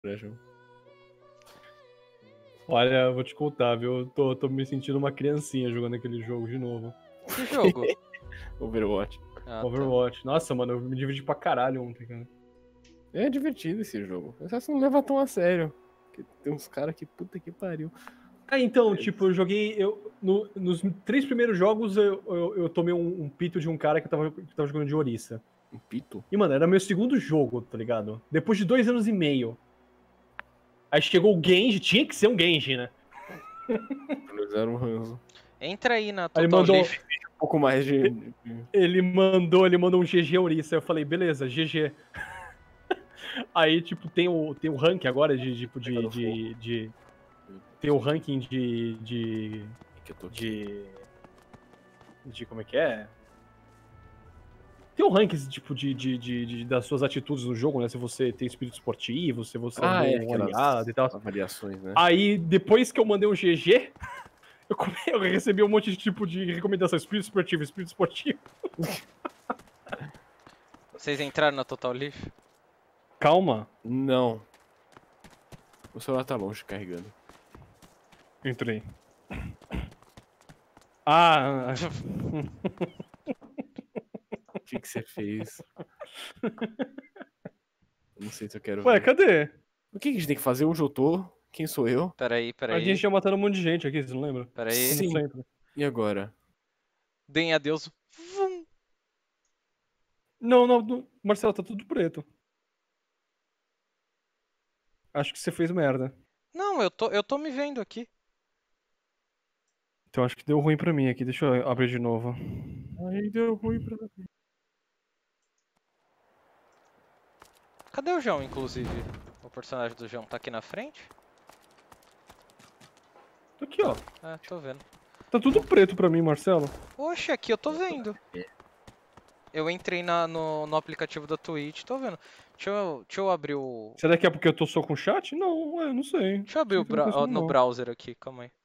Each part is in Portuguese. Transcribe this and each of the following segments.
Olha, eu vou te contar, viu? Eu tô me sentindo uma criancinha jogando aquele jogo de novo. Que jogo? Overwatch. Overwatch. Nossa, mano, eu me diverti pra caralho ontem, cara. É divertido esse jogo. Você não leva tão a sério. Porque tem uns caras que puta que pariu. Então, tipo, eu joguei. Nos 3 primeiros jogos eu tomei um pito de um cara que tava jogando de Orisa. Um pito? E, mano, era meu segundo jogo, tá ligado? Depois de 2 anos e meio. Aí chegou o Genji, tinha que ser um Genji, né? Eles eram ranzo. Entra aí na Aí ele Total mandou, Lixo. Um pouco mais de. ele mandou um GG Orisa. Aí eu falei, beleza, GG. Aí, tipo, tem o ranking agora tem o ranking de como é que é? Tem um ranking, tipo, das suas atitudes no jogo, né? Se você tem espírito esportivo, se você é um aliado e tal. Avaliações, né? Aí, depois que eu mandei um GG, eu recebi um monte de tipo de recomendação. Espírito esportivo, espírito esportivo. Vocês entraram na Total Lixo? Calma. Não. O celular tá longe carregando. Entrei. Ah. O que você fez? Não sei se eu quero Ué, ver. cadê? O que a gente tem que fazer? Onde eu tô? Quem sou eu? Peraí. A gente já matando um monte de gente aqui, você não lembra? Peraí. Como Sim. sempre. E agora? Deem adeus. Vum. Não, Marcelo, tá tudo preto. Acho que você fez merda. Não, eu tô me vendo aqui. Então acho que deu ruim pra mim aqui. Deixa eu abrir de novo. Aí deu ruim pra mim. Cadê o João, inclusive? O personagem do João tá aqui na frente? Tô aqui, ó. Ah, tô vendo. Tá tudo preto pra mim, Marcelo. Oxe, aqui eu tô vendo. Eu entrei no aplicativo da Twitch, tô vendo. Deixa eu abrir o... Será que é porque eu tô só com chat? Não, não sei. Deixa eu abrir Não sei o que aconteceu, no não. browser aqui, calma aí.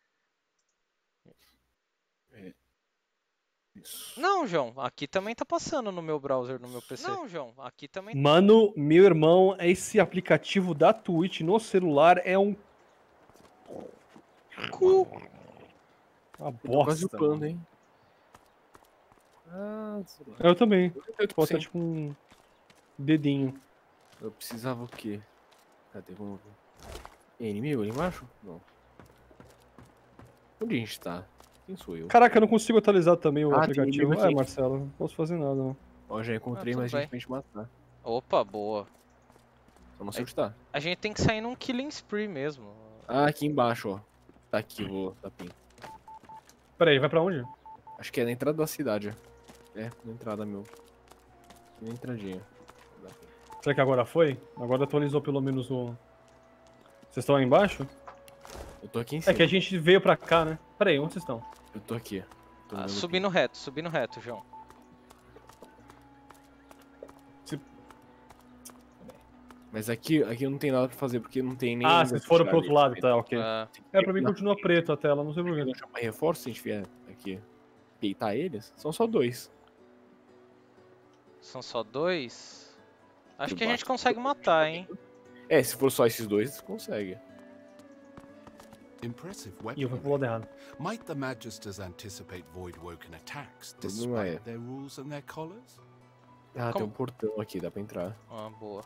Isso. Não, João, aqui também tá passando no meu browser, no meu PC. Não, João, aqui também... Mano, meu irmão, esse aplicativo da Twitch no celular é um... Uma Tô quase bosta. upando, Mano. hein? Ah, Eu também. 88%. Bota tipo um dedinho. Eu precisava o quê? Cadê? Vamos ver. É inimigo ali embaixo? Não. Onde a gente tá? Quem sou eu? Caraca, eu não consigo atualizar também o Ah, tem aplicativo. inimigo aqui. Marcelo, não posso fazer nada, não. Ó, já encontrei tudo mais gente bem. pra gente matar. Opa, boa. Só não sei onde tá. A gente tem que sair num killing spree mesmo. Ah, aqui embaixo, ó. Tá aqui, vou tapinha. Pera aí, vai pra onde? Acho que é na entrada da cidade. É, na entrada, meu. Na entradinha. Será que agora foi? Agora atualizou pelo menos o... Vocês estão aí embaixo? Eu tô aqui em cima. É que a gente veio pra cá, né? Pera aí, onde vocês estão? Eu tô aqui. Tô vendo Subindo reto, João. Mas aqui não tem nada pra fazer, porque não tem nem... Vocês foram pro outro lado, tá, ok. Ah, Pra mim continua preto a tela, não sei porquê. Não chama reforço se a gente vier aqui peitar eles? São só 2. são só 2? Acho Eu que a gente bato. consegue matar, hein? É, se for só esses 2, consegue. Impressive E eu fui pro weaponry. lado errado. Might the Magisters anticipate Voidwoken attacks Não é. despite their rules and their collars? Ah, Como? tem um portão aqui, dá pra entrar. Ah, boa.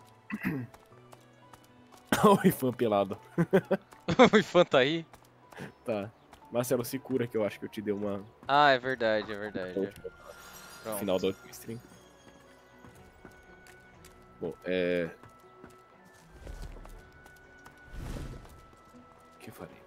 O Ifan pelado. O Ifan tá aí? Tá. Marcelo, se cura que eu acho que eu te dei uma... Ah, é verdade. no Pronto. final da última stream. Bom, o que faremos?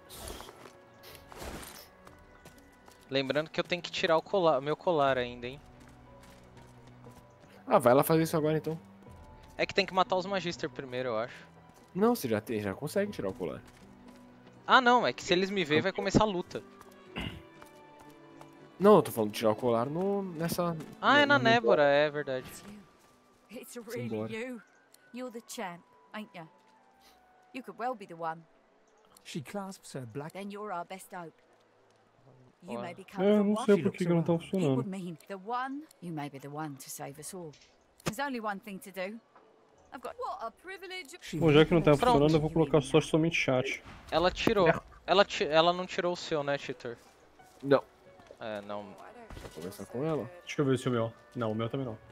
Lembrando que eu tenho que tirar o meu colar ainda, hein? Ah, vai lá fazer isso agora então. É que tem que matar os Magister primeiro, eu acho. Não, você já consegue tirar o colar. Ah, não, é que se eles me verem vai começar a luta. Não, eu tô falando de tirar o colar nessa... Ah, é na Nébora, é verdade. It's really Simbora. you. You're the champ, ain't you? You could well be the one. She clasps her black. Then you're our best hope. You may become É, the eu não one. sei por que não tá It would funcionando. mean the one. You may be the one to save us all. There's only one thing to do, I've got what a privilege. Bom, já que não tá Pronto. funcionando, eu vou colocar só somente chat. Ela tirou. Ela não tirou o seu, né, cheater? Não. É, não. Vou conversar com ela. Deixa eu ver se o meu. Não, o meu também não.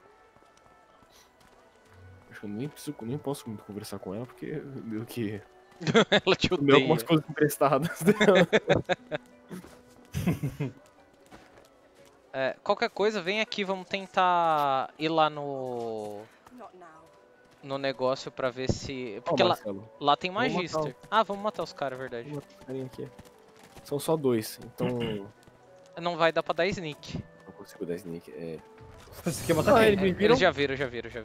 Acho que eu nem posso muito conversar com ela, porque meio que... Ela te Deu algumas odeia. coisas emprestadas dela. É, qualquer coisa, vem aqui, vamos tentar ir lá no negócio pra ver se... Porque lá tem Vamos Magister. Ah, vamos matar os caras, verdade. Vamos matar esse carinha aqui. São só 2, então... Não vai dar pra dar sneak. Não consigo dar sneak, é... Você quer matar Ah, quem? ele- Eles já viram.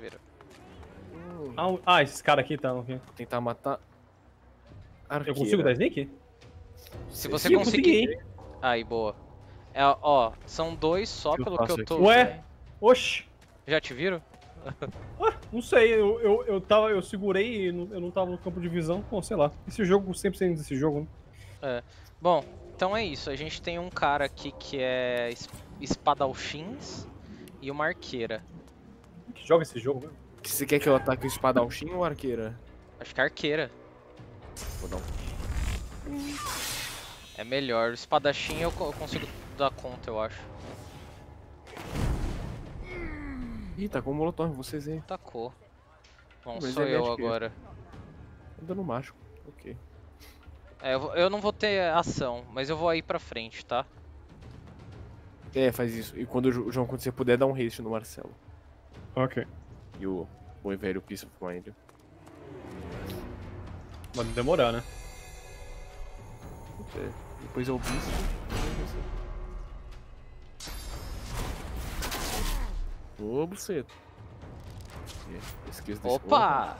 Ah, esses caras aqui tá. Okay. Vou tentar matar... Eu Arqueira. consigo dar sneak? Se você Sim, eu conseguir... consegui. Aí, boa. É, ó, são 2 só O que eu pelo que faço eu tô... aqui? Ué? Oxi! Já te viram? Não sei, eu segurei e eu não tava no campo de visão. Bom, sei lá. Esse jogo sempre sendo desse jogo, né? Bom, então é isso. A gente tem um cara aqui que é espadachins e uma arqueira. Que joga esse jogo mesmo? Você quer que eu ataque o espadachim ou arqueira? Acho que é arqueira. Vou dar um... É melhor. O espadachim eu consigo dar conta, eu acho. Ih, tá com o molotov, vocês aí. Tacou. Bom, Mas sou é eu Magic. agora. Tá dando mágico, ok. É, eu não vou ter ação, mas eu vou aí pra frente, tá? É, faz isso. E quando o João, quando você puder, dá um haste no Marcelo. Ok. E o bom e velho Peace of Mind. Vai demorar, né? É, depois eu Beast. Ô, buceta. Esqueça desse Opa!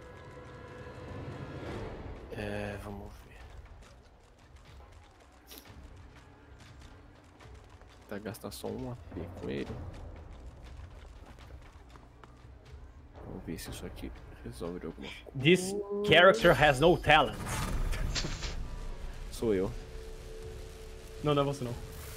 É, vamos ver. Tá, gastar só um AP com ele. Vamos ver se isso aqui resolve alguma coisa. This character has no talent. Sou eu. Não, não é você não.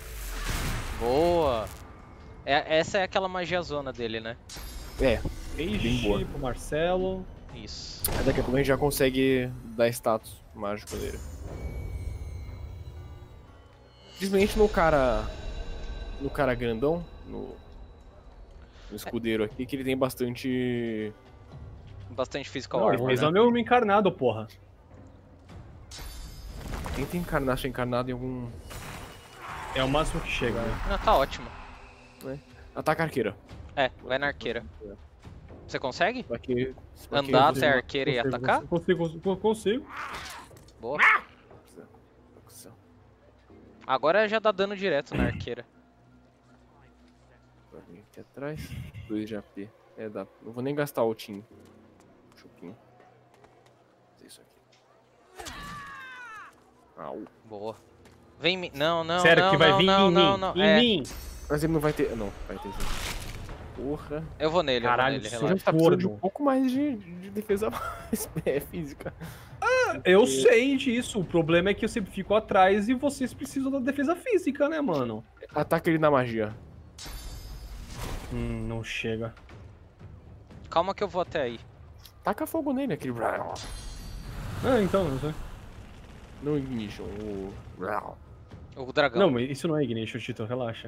Boa! Essa é aquela magia zona dele, né? É, bem boa. Ixi, pro Marcelo. Isso. Aí daqui a pouco a gente já consegue dar status mágico dele. Simplesmente no cara grandão, no escudeiro aqui, que ele tem bastante... Bastante physical Não, ele armor, fez né? o meu encarnado, porra. Tenta encarnado em algum... É o máximo que chega, né? Não, tá ótimo. Ataca a arqueira. É, vai na arqueira. Você consegue? Aqui, Andar até a arqueira e atacar? Consigo. Boa. Agora já dá dano direto na arqueira. Aqui atrás. 2 de AP. É, dá. Não vou nem gastar o team. Chuquinho. Fazer isso aqui. Au. Boa. Vem em mim. Não, não, Sério não, que vai não, vir não, em não, mim? não. Em É, mim? Mas ele não vai ter... Não, vai ter sim. Porra. eu vou nele, Caralho, eu vou nele, você Você já relaxa. tá precisando de gordo. um pouco mais de defesa física. Eu sei disso. O problema é que eu sempre fico atrás e vocês precisam da defesa física, né, mano? Ataca ele na magia. Não chega. Calma que eu vou até aí. Taca fogo nele, aquele... Ah, então, não sei. Não ignition, O dragão. Não, mas isso não é Ignition, Tito, relaxa.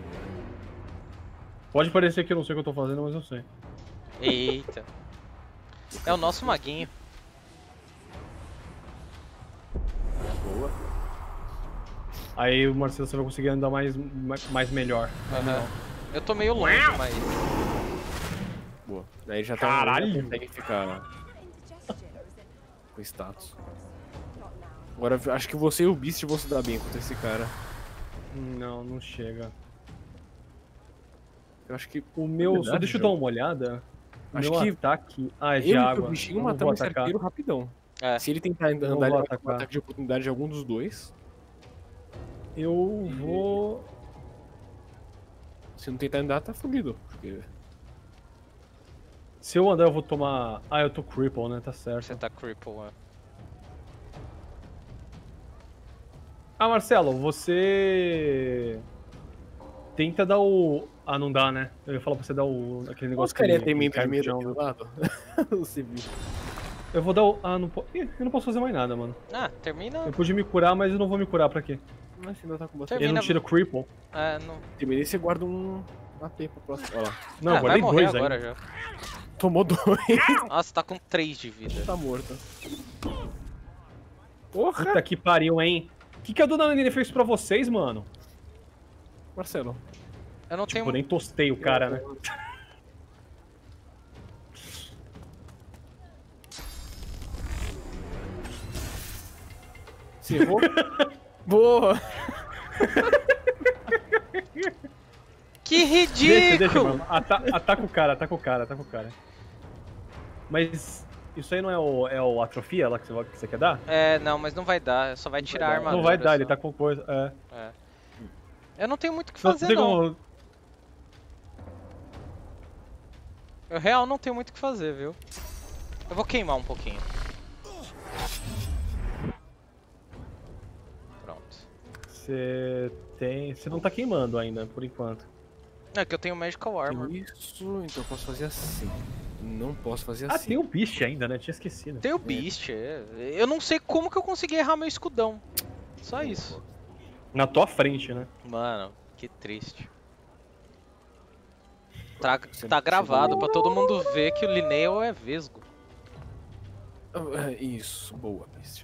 Pode parecer que eu não sei o que eu tô fazendo, mas eu sei. Eita. É o nosso maguinho. Boa. Aí o Marcelo você vai conseguir andar mais melhor. Aham. Eu tô meio longe, mas... Boa. Daí já tá... Caralho! Já consegue ficar com status. Agora acho que você e o Beast vão se dar bem contra esse cara. Não chega. Eu acho que... O meu, Verdade, só deixa eu João. dar uma olhada. O Acho meu que ataque... Ah, é de ele e água. o bichinho Eu não matamos vou esse atacar. arqueiro rapidão. É. Se ele tentar não andar, vou ele vai ter um atacar. ataque de oportunidade de algum dos dois. Eu vou... Se não tentar andar, tá fudido. Porque... Se eu andar, eu vou tomar... Ah, eu tô cripple, né? Tá certo. Você tá cripple, né? Ah, Marcelo, você... Tenta dar o... Ah, não dá, né? Eu ia falar pra você dar aquele negócio Os carinha que tem medo cai de no medo chão, aqui né? do lado. o civil. Eu vou dar o... Ah, não posso... Eu não posso fazer mais nada, mano. Ah, termina. Eu pude me curar, mas eu não vou me curar pra quê? Mas ainda tá com bastante. Ele Termina- não tira o cripple. É, não. Terminei, você guarda um AP pra próxima. Olha lá. Não, eu Vai guardei morrer 2 agora ainda. já. Tomou 2. Nossa, tá com 3 de vida. Tá morto. Porra! Puta que pariu, hein? O que a dona Nene fez pra vocês, mano? Marcelo. Eu não Tipo, tenho. nem tostei o cara, né? Se errou. Boa! Que Deixa, ridículo! mano. Ataca o cara, ataca o cara, ataca o cara. Mas isso aí não é o atrofia lá que você quer dar? É, não, mas não vai dar. Só vai tirar a armadura. Não vai dar, só. ele tá com coisa. É. É. Eu não tenho muito o que Não fazer, tem não. como- Eu real não tenho muito o que fazer, viu? Eu vou queimar um pouquinho. Pronto. Você tem. Você não tá queimando ainda, por enquanto. É que eu tenho Magical Armor. Isso, então eu posso fazer assim. Não posso fazer Ah, assim. tem o Beast ainda, né? Tinha esquecido. Tem o Beast, é. Eu não sei como que eu consegui errar meu escudão. Só isso. Na tua frente, né? Mano, que triste. Tá gravado pra todo mundo ver que o Linneo é vesgo. Isso, boa, Beast.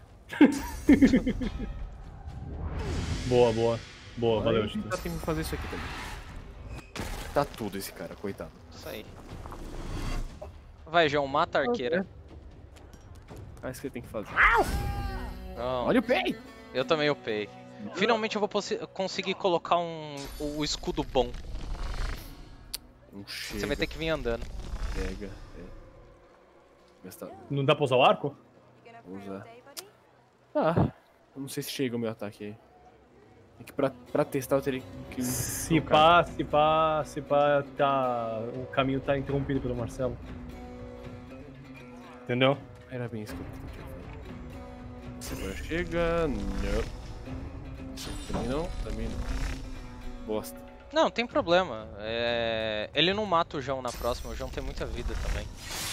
Boa, boa. Boa, valeu, Aí, tá tendo que fazer isso aqui também. Tá tudo esse cara, coitado. Isso aí. Vai, João, mata a arqueira. Ah, isso que ele tem que fazer. Não, Olha o pei! eu também upei. Finalmente eu vou conseguir colocar o escudo bom. Não chega. Você vai ter que vir andando. Pega, Gastar. Não dá pra usar o arco? Vou usar. Eu não sei se chega o meu ataque aí. É que pra testar eu teria que... Se pá, tá. O caminho tá interrompido pelo Marcelo. Entendeu? Era bem isso que eu tinha feito. Agora chega... Não. Também não. Bosta. Não, tem problema. Ele não mata o João na próxima, o João tem muita vida também.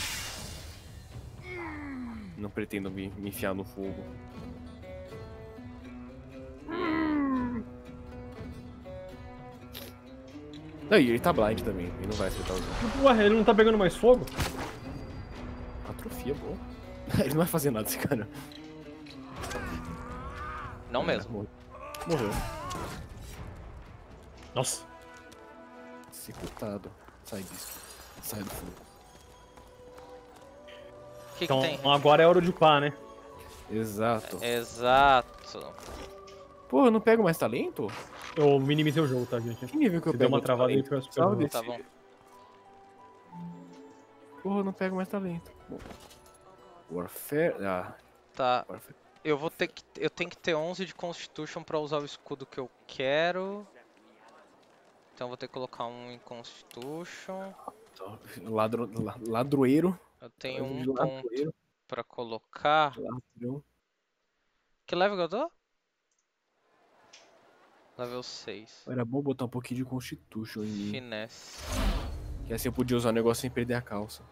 Não pretendo me enfiar no fogo. Não, e ele tá blind também, ele não vai acertar os outros. Ué, ele não tá pegando mais fogo? Atrofia, bom. Ele não vai fazer nada, esse cara. Não mesmo. Morreu. Nossa. Executado. Sai disso. Sai do fogo. O que Então tem? agora é hora de upar, né? Exato. Exato. Pô, eu não pego mais talento? Eu minimizei o jogo, tá, gente? Que nível que eu Se pego deu uma outro travada aí, talento? peço Salve perdão. Tá desse- bom. Porra, eu não pego mais talento. Bom. Warfare... Tá. Warfare. Eu tenho que ter 11 de Constitution pra usar o escudo que eu quero. Então eu vou ter que colocar um em Constitution. Ladroeiro. Eu tenho um Ladroeiro. ponto pra colocar. Ladrão. Que level que eu tô? Level 6. Era bom botar um pouquinho de Constitution em mim. Finesse. Que assim eu podia usar o negócio sem perder a calça.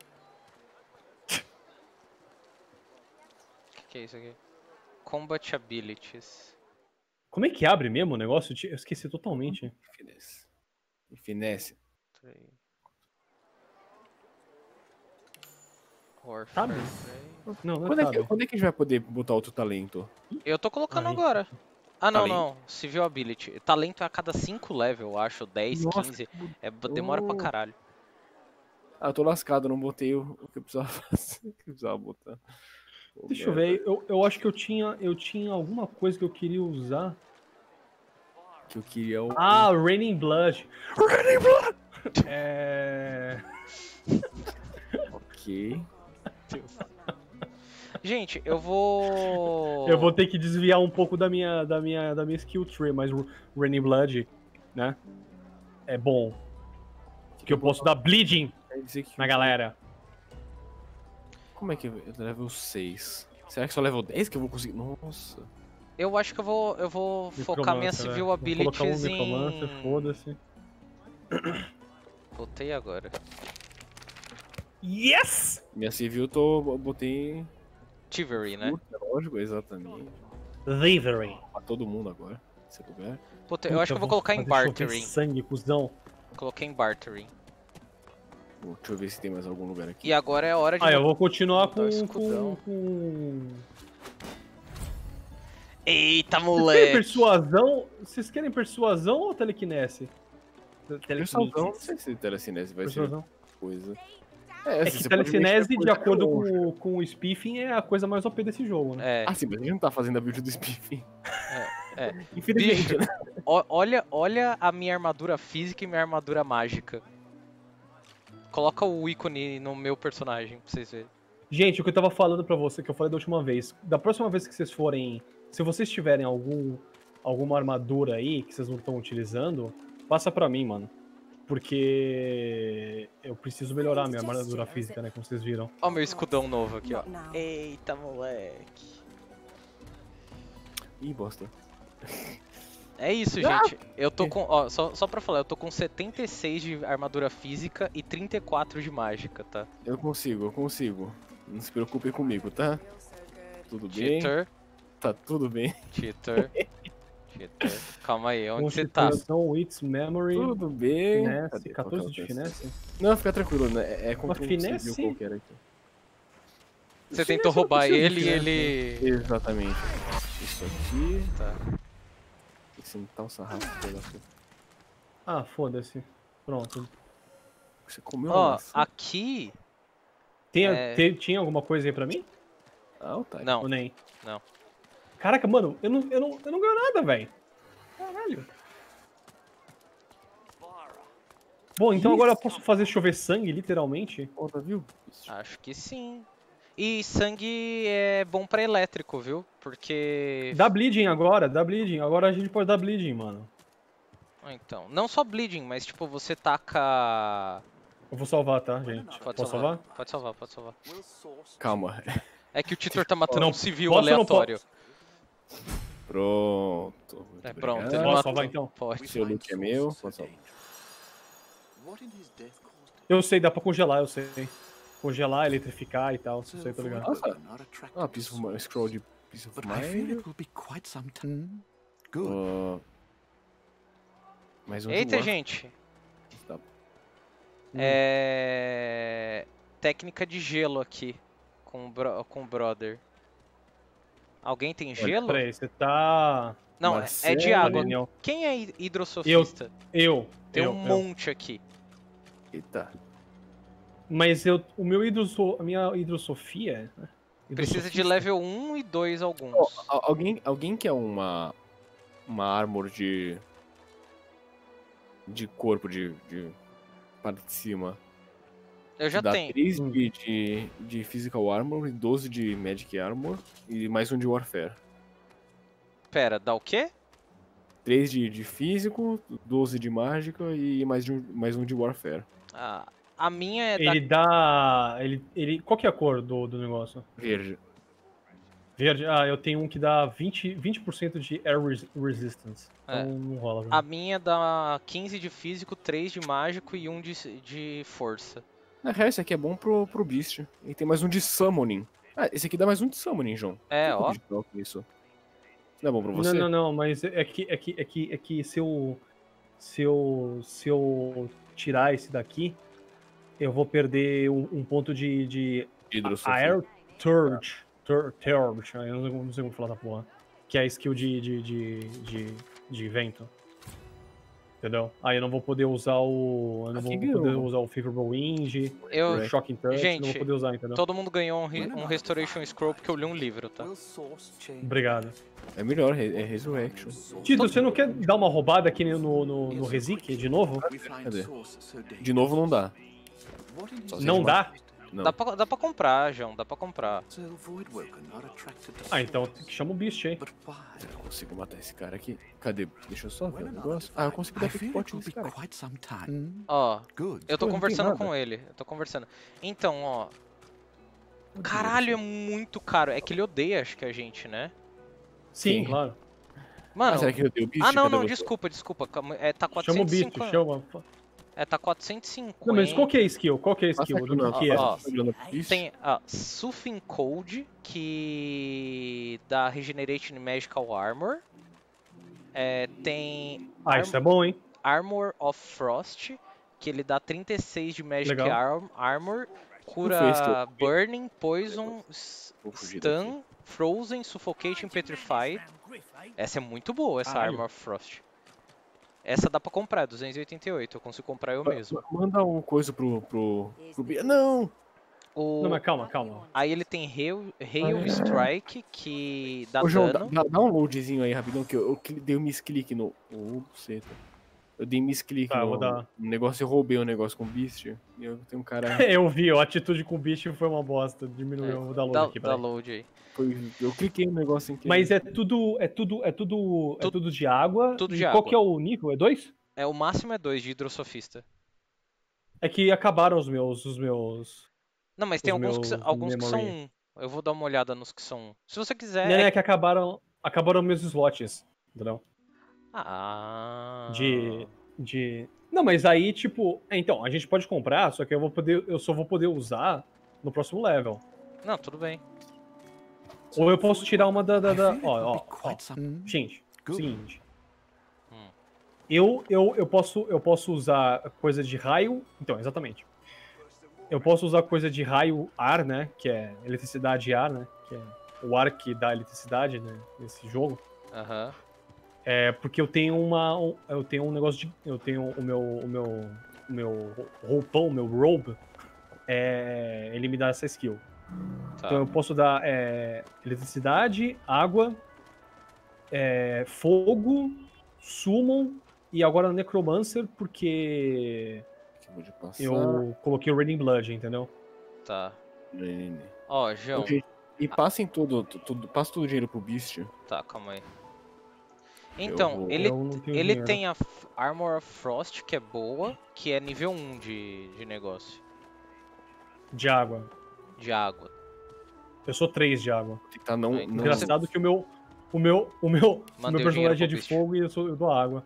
O que é isso aqui? Combat Abilities. Como é que abre mesmo o negócio? Eu esqueci totalmente. Finesse. E finesse. Warfare. Sabe? Não, não Quando é, sabe. quando é que a gente vai poder botar outro talento? Eu tô colocando Aí. agora. Ah, não, Talento? não. Civil Ability. Talento é a cada 5 level, eu acho. 10, Nossa, 15. Demora pra caralho. Ah, eu tô lascado, eu não botei o que eu precisava fazer. O que eu precisava botar. Pô, Deixa eu merda. ver, eu acho que eu tinha alguma coisa que eu queria usar. Que eu queria o... Ah, Raining Blood. Raining Blood! Ok. Gente, eu vou... Eu vou ter que desviar um pouco da minha skill tree, mas Raining Blood, né? É bom. Que eu posso dar bleeding Quer dizer que- na galera. Como é que eu level 6? Será que só level 10 que eu vou conseguir? Nossa. Eu acho que eu vou focar minha Necromancer, Civil né? Vou colocar um Abilities Necromancer, em... foda-se. Voltei agora. Yes! Minha civil botei... Chivalry, né? Lógico, exatamente. Livery. Pra todo mundo agora, nesse lugar. Puta, eu acho que eu vou colocar em bartering. Sangue, cuzão. Coloquei em bartering. Deixa eu ver se tem mais algum lugar aqui. E agora é a hora de... Eu vou continuar botar o escudão. com... Eita, Vocês querem moleque! persuasão? Vocês querem persuasão ou telecinese? Persuasão, não sei se telecinese vai ser coisa. É assim, que você pode telecinese, mexer de acordo longe. com o Spiffing, é a coisa mais OP desse jogo, né? É, Ah, sim, mas a gente não tá fazendo a build do Spiffing. é. Infelizmente, Bicho, né? olha a minha armadura física e minha armadura mágica. Coloca o ícone no meu personagem pra vocês verem. Gente, o que eu tava falando pra você, que eu falei da última vez, da próxima vez que vocês forem... Se vocês tiverem alguma armadura aí que vocês não estão utilizando, passa pra mim, mano. Porque eu preciso melhorar a minha armadura física, né? Como vocês viram. Ó o meu escudão novo aqui, ó. Eita, moleque. Ih, bosta. É isso, gente. Eu tô com... Ó, só pra falar, eu tô com 76 de armadura física e 34 de mágica, tá? Eu consigo. Não se preocupe comigo, tá? Tudo bem? Cheater. Tá tudo bem. Cheater. Calma aí, onde você tá? Wits, Memory, Tudo bem. Finesse, Cadê? 14 de Finesse. Não, fica tranquilo, né? É contra um finesse? civil qualquer aqui. Você tentou roubar ele e ele... Exatamente. Isso aqui. Tá. Tem que sentar o sarrafo pela puta. Ah, foda-se. Pronto. Você comeu uma Ó, maçã? aqui... Tinha alguma coisa aí pra mim? Ah, tá. Não, Ou nem? não. Caraca, mano, eu não ganho nada, velho. Caralho. Bom, então agora eu posso fazer chover sangue, literalmente? Ó, tá, viu? Acho que sim. E sangue é bom pra elétrico, viu? Porque... Dá bleeding agora, dá bleeding. Agora a gente pode dar bleeding, mano. Então, não só bleeding, mas tipo, você taca... Eu vou salvar, tá, gente? Pode Posso salvar? salvar? Pode salvar, pode salvar. Calma. É que o Titor tá matando Não, um civil posso ou não aleatório. Pronto. Muito É, pronto, obrigado. ele Posso matou. salvar, então? Pode. Seu loot é meu. Pode salvar. Eu sei, dá pra congelar, eu sei. Congelar, eletrificar e tal, isso aí, tá ligado? Nossa. Ah, scroll de Piece of But I feel Mind. it will be quite some time. Good. Mais um Eita, de gente. Tá. Técnica de gelo aqui. Com o brother. Alguém tem gelo? Peraí, você tá... Não, Marcelo, é de água. Daniel. Quem é hidrossofista? Tem um eu. monte aqui. Eita. Mas a minha hidrossofia... Precisa de level 1 e 2 alguns. Alguém quer uma armor de corpo de parte de cima? Eu já Dá tenho. 3 de Physical Armor, 12 de Magic Armor e mais um de Warfare. Pera, dá o quê? 3 de Físico, 12 de Mágica e mais um de Warfare. A minha é Ele dá... Qual que é a cor do negócio? Verde. Verde? Ah, eu tenho um que dá 20% de Air Resistance. Então não rola. A minha dá 15 de físico, 3 de mágico e 1 de força. Na real, esse aqui é bom pro Beast. E tem mais um de Summoning. Ah, esse aqui dá mais um de Summoning, João. É, ó. Isso. Não é bom pra você? Não, mas é que se eu tirar esse daqui, eu vou perder um ponto de Hidrossofia. Air Turge. Turge, eu não sei como falar essa porra. Que é a skill de vento. Entendeu? Aí eu não vou poder usar o... Eu não vou poder usar o Favorable Wind, o Shocking Touch, Gente, não vou poder usar, entendeu? Todo mundo ganhou um Restoration Scroll porque eu li um livro, tá? Obrigado. É melhor, é Resurrection. Tito, você não quer dar uma roubada aqui no Rezik de novo? Cadê? De novo não dá. Não dá? Não. Dá pra comprar, João, dá pra comprar. Ah, então chama o Beast aí. Eu consigo matar esse cara aqui. Cadê? Deixa eu só ver o negócio. Ah, eu consigo dar I feel it pickpocket will nesse be cara aqui. quite some time. Ó, Good. eu tô Pô, não tem conversando nada. com ele, Então, ó... Caralho, é muito caro. É que ele odeia, acho que a gente, né? Sim, Sim. claro. Mano... Ah, será que eu dei o Beast? Ah, não, Cadê não, você? desculpa. Tá Chama o Beast, 450... chama. É, tá 450. Não, mas qual que é a skill? Qual que é a Passa skill? aqui Do que é? ó. Isso. Tem a Soothing Cold, que dá Regenerate Magical Armor. Tem Isso é bom, hein? Armor of Frost, que ele dá 36 de Magic Legal. Armor. foi esse que eu Cura Burning, Poison, Vou fugir Stun, Frozen, Suffocating, Petrified. Essa é muito boa, essa Caralho. Armor of Frost. Essa dá pra comprar, 288, eu consigo comprar eu mesmo. Manda um coisa pro Não! O... Não, mas calma. Aí ele tem Hail Strike, que dá Ô, João, dano. dá um loadzinho aí rapidão, que eu dei um misclick no... Buceta. Eu dei misclick Tá, eu no vou dar. negócio, eu roubei um negócio com o Beast. E eu tenho um cara... Eu vi, a atitude com o bicho foi uma bosta. Diminuiu, eu vou dar load aqui, Dá peraí. load aí. Eu cliquei no negócio sem querer. Mas é tudo de água. Tudo E de qual água. que é o nível? É 2? O máximo é 2 de Hidrosofista. É que acabaram os meus. Não, mas tem Os alguns meus que são memory. 1. Eu vou dar uma olhada nos que são 1. Se você quiser... Não, é que acabaram meus slots, entendeu? Ah... Não, mas aí, tipo. Então, a gente pode comprar, só que eu só vou poder usar no próximo level. Não, tudo bem. Ou eu posso tirar uma da. I feel it Ó. would be quite some... Gente, Good. seguinte. Hum. Eu posso usar coisa de raio. Então, exatamente. Eu posso usar coisa de raio ar, né? Que é eletricidade e ar, né? Que é o ar que dá eletricidade, né? Nesse jogo. Aham. É porque eu tenho eu tenho um negócio de. Eu tenho o meu roupão, o meu robe. Ele me dá essa skill. Tá. Então eu posso dar eletricidade, água, fogo, summon e agora necromancer, porque Vou de passar. eu coloquei o Raining Blood, entendeu? Tá. Né. Ó, João. Ok. E passem passa todo o dinheiro pro Beast. Tá, calma aí. Então, vou- ele Eu não tenho ele dinheiro. tem a Armor of Frost, que é boa, que é nível 1 de negócio. De água. De água. Eu sou 3 de água. Tentar não... Então não... Engraçado que o meu Mandei o personagem é dinheiro de pro bicho. fogo e eu dou água.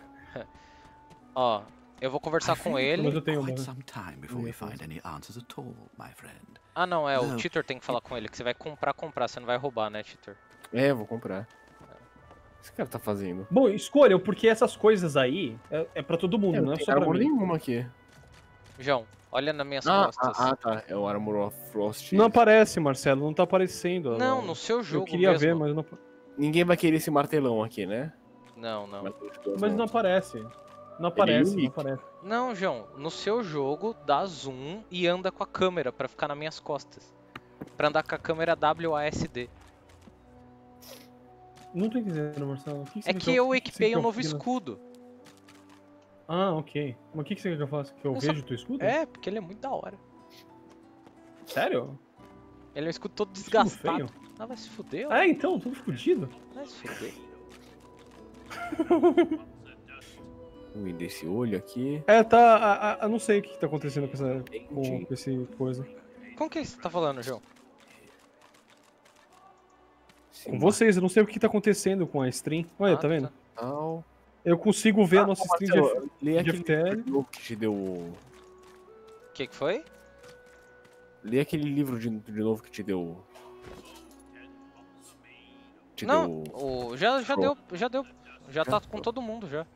Ó, eu vou I conversar com fear it ele. Mas will eu be tenho quite uma. some time before we find any answers at all, my friend. Ah, não, o Não. Titor tem que falar com ele, que você vai comprar, você não vai roubar, né, Titor? Vou comprar. O que esse cara tá fazendo? Bom, escolham, porque essas coisas aí é pra todo mundo, não é só pra armor mim. nenhuma aqui. João, olha nas minhas costas. Tá. É o Armor of Frost. Não aparece, Marcelo, não tá aparecendo. Não, no seu Eu jogo queria mesmo. ver, mas não, Ninguém vai querer esse martelão aqui, né? Não, não. mas não aparece. Não aparece, não unique. aparece. Não, João, no seu jogo dá zoom e anda com a câmera pra ficar nas minhas costas. Pra andar com a câmera WASD. Não tô entendendo, Marcelo. O que você É quer que eu o que equipei você um quer novo que eu- escudo. Ah, ok. Mas o que você quer que eu faça? Que eu Eu só- vejo o teu escudo? É, porque ele é muito da hora. Sério? Ele é um escudo todo Escudo desgastado. feio? Ah, vai se fuder, ó. Ah, então, tudo fodido. Vai se fuder. Desse olho aqui. Tá. Eu não sei o que tá acontecendo com Entendi. esse coisa. Com quem você tá falando, João? Com vocês, eu não sei o que tá acontecendo com a stream. Olha, tá vendo? Tal. Eu consigo ver a nossa stream de Marcelo, lê de aquele FTL. livro de novo que te deu. O que foi? Lê aquele livro de novo que te deu. Não, já Show. deu. Já tá com todo mundo já.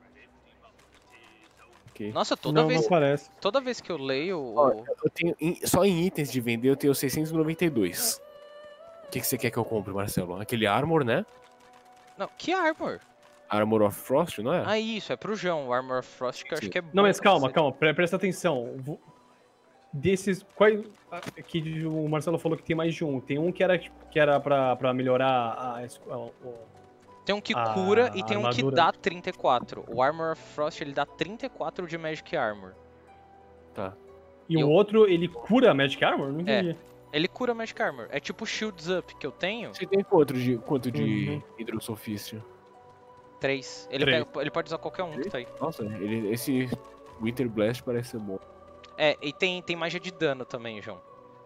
Ok. Nossa, toda Não, não aparece. vez que eu leio Ó, eu tenho, só em itens de vender eu tenho 692. O que você quer que eu compre, Marcelo? Aquele Armor, né? Não, que Armor? Armor of Frost, não é? Ah, isso, é pro João, o Armor of Frost, que eu acho Sim. que é Não, bom mas pra calma, cacete. presta atenção. Desses. Quais. Que o Marcelo falou que tem mais de um. Tem um que era pra melhorar Tem um que a cura e tem um que armadura. dá 34. O Armor of Frost, ele dá 34 de Magic Armor. Tá. E o outro, ele cura a Magic Armor? Não entendi. Ele cura Magic Armor. É tipo o Shields Up que eu tenho, Você tem quanto de Uhum. hidrosofício? 3. Três. Ele pode usar qualquer um que tá aí. Nossa, esse Winter Blast parece ser bom. E tem magia de dano também, João.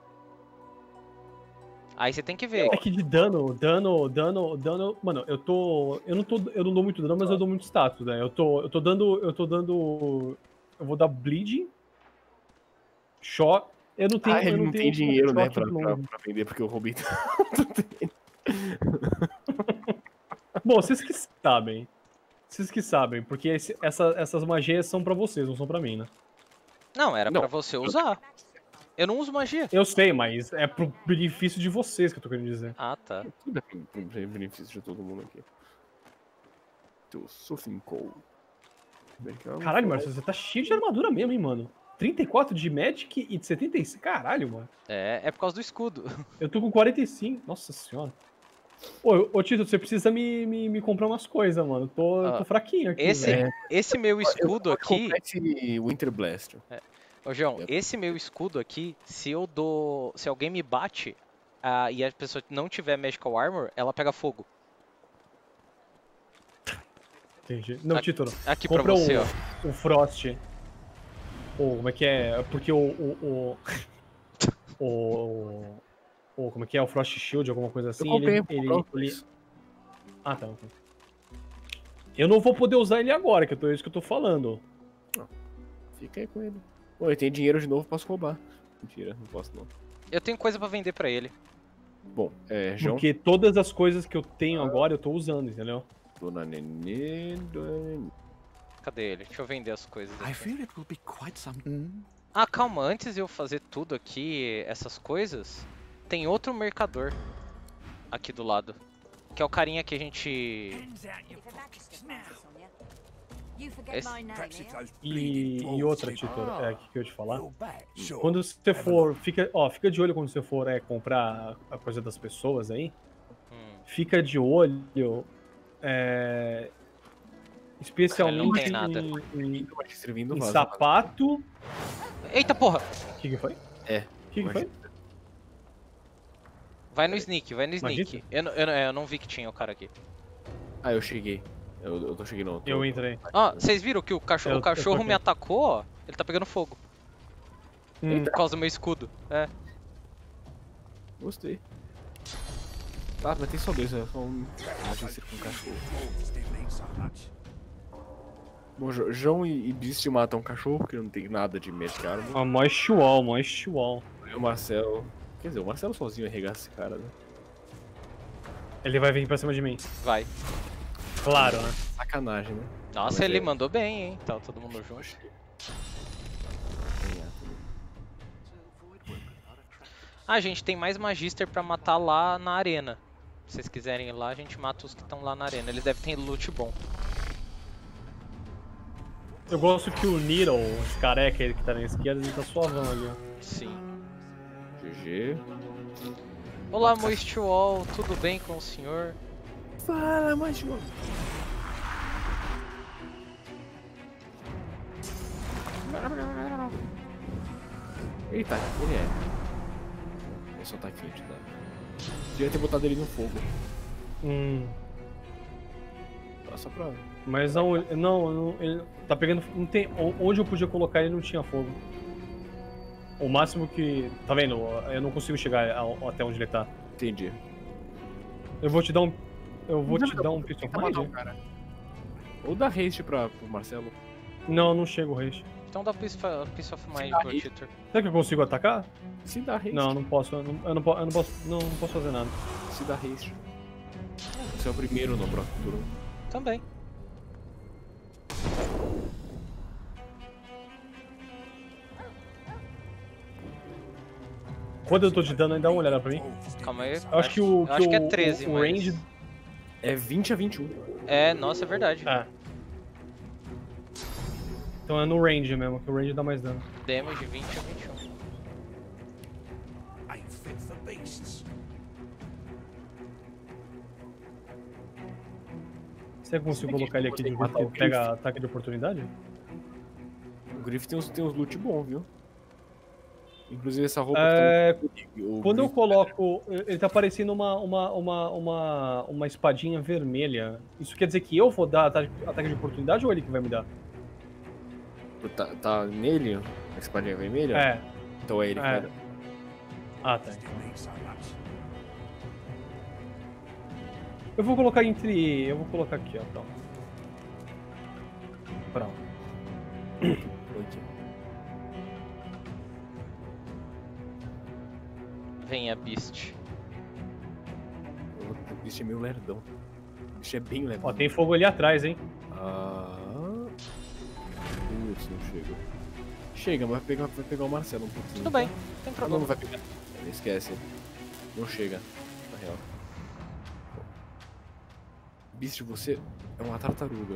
Aí você tem que ver. É que de dano. Mano, eu não dou muito dano, mas eu dou muito status, né? Eu tô dando eu vou dar bleeding, shot. Eu não tenho, Ele eu não tem dinheiro, né, shot pra longo. vender, porque eu roubei. Bom, vocês que sabem. Vocês que sabem, porque essas magias são pra vocês, não são pra mim, né? Não, era Não. pra você usar. Eu não uso magia. Eu sei, mas é pro benefício de vocês que eu tô querendo dizer. Ah, tá. Tudo é pro benefício de todo mundo aqui. Teu Surfing Cole. Caralho, Marcelo, você tá cheio de armadura mesmo, hein, mano? 34 de Magic e de 75. Caralho, mano. É por causa do escudo. Eu tô com 45. Nossa senhora. Ô Tito, você precisa me comprar umas coisas, mano. Tô fraquinho aqui. velho. Esse meu escudo aqui. Esse Winter Blast. Ô, João, esse meu escudo aqui, se alguém me bate e a pessoa não tiver Magical Armor, ela pega fogo. Entendi. Não, Aqui- Tito, Aqui pra compra você, ó. o Frost. Como é que é? Porque como é que é? O Frost Shield, alguma coisa assim. Eu comprei, ele... Ah, tá. Ok. Eu não vou poder usar ele agora, que é isso que eu tô falando. Fica aí com ele. Pô, ele tem dinheiro de novo, posso roubar. Mentira, não posso não. Eu tenho coisa pra vender pra ele. Bom, João. Porque todas as coisas que eu tenho agora eu tô usando, entendeu? Dona Nenê, Dona Nenê. Cadê ele? Deixa eu vender as coisas I aqui. fear it will be quite some. Ah, calma, antes de eu fazer tudo aqui, essas coisas, tem outro mercador aqui do lado. Que é o carinha que a gente... You forget Esse- my name here. E outra, Tito, o que eu ia te falar. Sure. Quando você for, fica de olho quando você for comprar a coisa das pessoas aí. Fica de olho, especialmente Não tem nada. Vai servindo em vaso. sapato. Eita porra! O que foi? É. O que foi? Vai no sneak, vai no Magista? sneak. Eu não vi que tinha o cara aqui. Ah, eu cheguei. Eu tô chegando. Eu entrei. Ó, vocês viram que o Eu cachorro tô me aqui. atacou, ó. Ele tá pegando fogo. Por causa do meu escudo. É. Gostei. Tá, mas tem só dois, é só um agência com cachorro. Bom, João e Beast matam um cachorro, porque não tem nada de Magic Armor. Ah, mais chual. E o Marcelo... Quer dizer, o Marcelo sozinho arregaça esse cara, né? Ele vai vir pra cima de mim. Vai. Claro, né? Sacanagem, né? Nossa, Mas ele é- mandou bem, hein? Tá todo mundo junto. Ah, gente, tem mais Magister pra matar lá na arena. Se vocês quiserem ir lá, a gente mata os que estão lá na arena. Eles devem ter loot bom. Eu gosto que o Needle, esse careca ele que tá na esquerda, ele tá suavão ali, ó. Sim. GG. Olá, Moist Wall, tudo bem com o senhor? Fala, mais João. Eita, ele é. Ele só tá quente, tá? Devia ter botado ele no fogo. Tá só pra... Mas não, ele tá pegando. Não tem, onde eu podia colocar ele não tinha fogo. O máximo que. Tá vendo? Eu não consigo chegar até onde ele tá. Entendi. Eu vou te dar um. Eu vou te dar um Pistol Tenta matar o Mind? cara. Ou dá haste pro Marcelo. Não, não chego o Haste. Então dá Piece of Mind dá pro hit. Tutor. Será que eu consigo atacar? Se dá haste. Não, não posso. Eu não posso fazer nada. Se dá haste. Você é o primeiro no próximo turno. Também. Quando eu tô te dando, aí dá uma olhada pra mim. Calma aí. Eu acho que o. eu acho que é 13, o mas... range. É 20 a 21. É, nossa, é verdade. É. Então é no range mesmo, que o range dá mais dano. Damage 20 a 21. Ain't fit for beasts. Você consegue colocar ele aqui de Matar que o pega ataque de oportunidade? O Griff tem uns loot bom, viu? Inclusive essa roupa É, que tá no... Quando eu coloco. Ele tá parecendo uma espadinha vermelha. Isso quer dizer que eu vou dar ataque de oportunidade ou ele que vai me dar? Tá nele, a espadinha vermelha? É. Então é ele que vai É. dar. Ah, tá. Still need so much. Eu vou colocar entre. Eu vou colocar aqui, ó. Pronto. Pronto. Pronto. Venha, Beast. O bicho é meio lerdão. O bicho é bem lerdão. Ó, tem fogo ali atrás, hein? Putz, não chega. Chega, mas vai pegar o Marcelo um pouquinho. Tudo bem, tá? não tem Não, problema. não vai pegar. Esquece. Não chega, na real. Beast, você é uma tartaruga.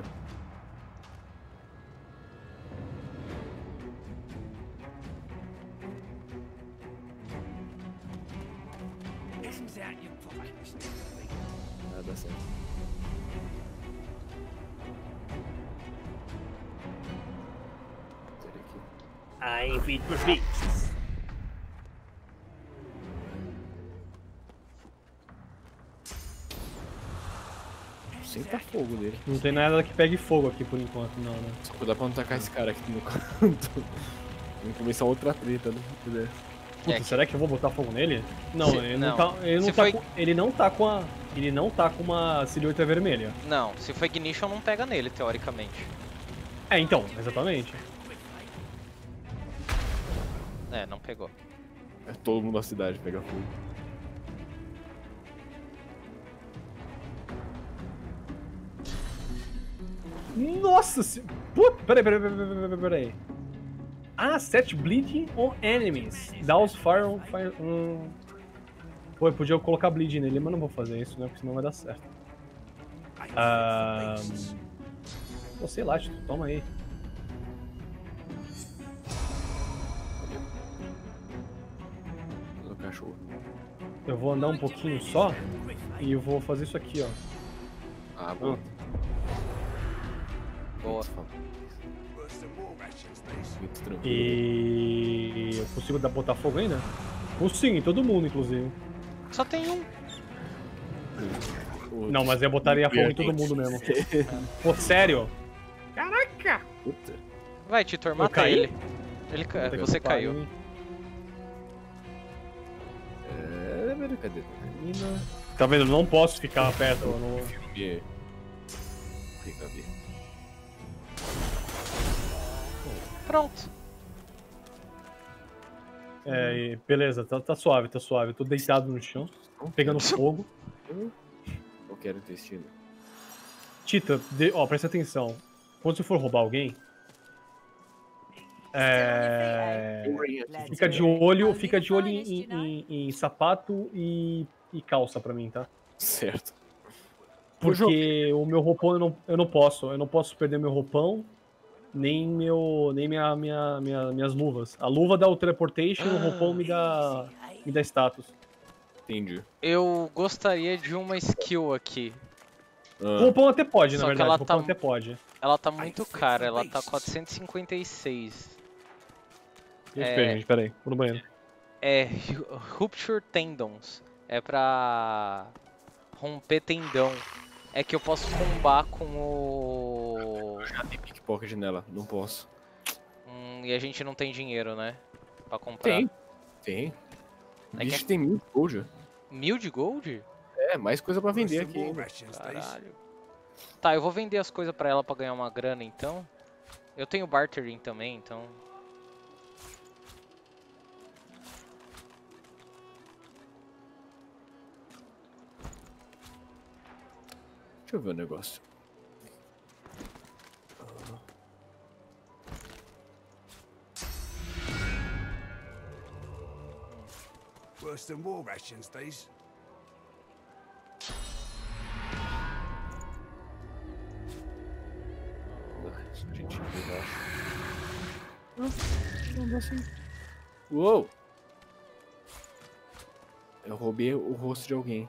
Isn't that your pocket, Mr. Lee? Nada certo. Olha aqui. I ain't fit for beasts. Senta fogo dele. Não tem nada que pegue fogo aqui por enquanto, não, né? Só cuidar pra não tacar esse cara aqui no canto. Vamos começar outra treta, né? Se puder. Puta, será que eu vou botar fogo nele? Não, Se- ele não. não tá. Ele não Se tá, foi- com, ele não tá com a. Ele não tá com uma silhueta vermelha. Não, se for Ignition não pega nele, teoricamente. É, então, exatamente. É, não pegou. É todo mundo na cidade pegar fogo. Nossa senhora! Puta, peraí. Ah, set bleeding on enemies. Douse fire on fire. Pô, eu podia colocar bleeding nele, mas não vou fazer isso, né? Porque senão vai dar certo. Pô, sei lá, Tito, toma aí. O cachorro. Eu vou andar um pouquinho só e eu vou fazer isso aqui, ó. Ah, boa. Boa. Worse than war rations, these. Muito tranquilo. E eu consigo botar fogo ainda? Consigo, em todo mundo, inclusive. Só tem um. Não, mas eu botaria fogo em todo mundo mesmo. Pô, sério? Caraca! Puta. Vai, Titor, mata caí? ele. Puta que Você pariu, caiu. hein? É, velho, cadê? Menina. Tá vendo? Eu não posso ficar perto. Eu não... Filme. Recaber. Pronto. É, e beleza, tá suave, tá suave. Eu tô deitado no chão, pegando fogo. Eu quero intestino. Tita, ó, presta atenção. Quando você for roubar alguém, fica de olho em sapato e calça pra mim, tá? Certo. Porque o meu roupão eu não posso perder meu roupão, nem minhas luvas. A luva dá o teleportation, o roupão me dá status. Entendi. Eu gostaria de uma skill aqui. O roupão até pode, Só na que verdade. ela O roupão tá- até pode. Ela tá muito cara, ela tá 456. Gente, peraí, vou no banheiro. É Rupture Tendons. É pra romper tendão. É que eu posso combar com o... Já tem pickpocket nela, não posso. E a gente não tem dinheiro, né? Pra comprar. Tem. É que Bicho tem 1000 gold. já. 1000 de gold? É, mais coisa pra vender Worse than aqui. war ainda. rations, these. Caralho. Tá, eu vou vender as coisas pra ela pra ganhar uma grana, então. Eu tenho bartering também, então... Deixa eu ver o negócio. Worse than war rations, these. Só a gente aqui embaixo. Não dá assim. Uou! Eu roubei o rosto de alguém.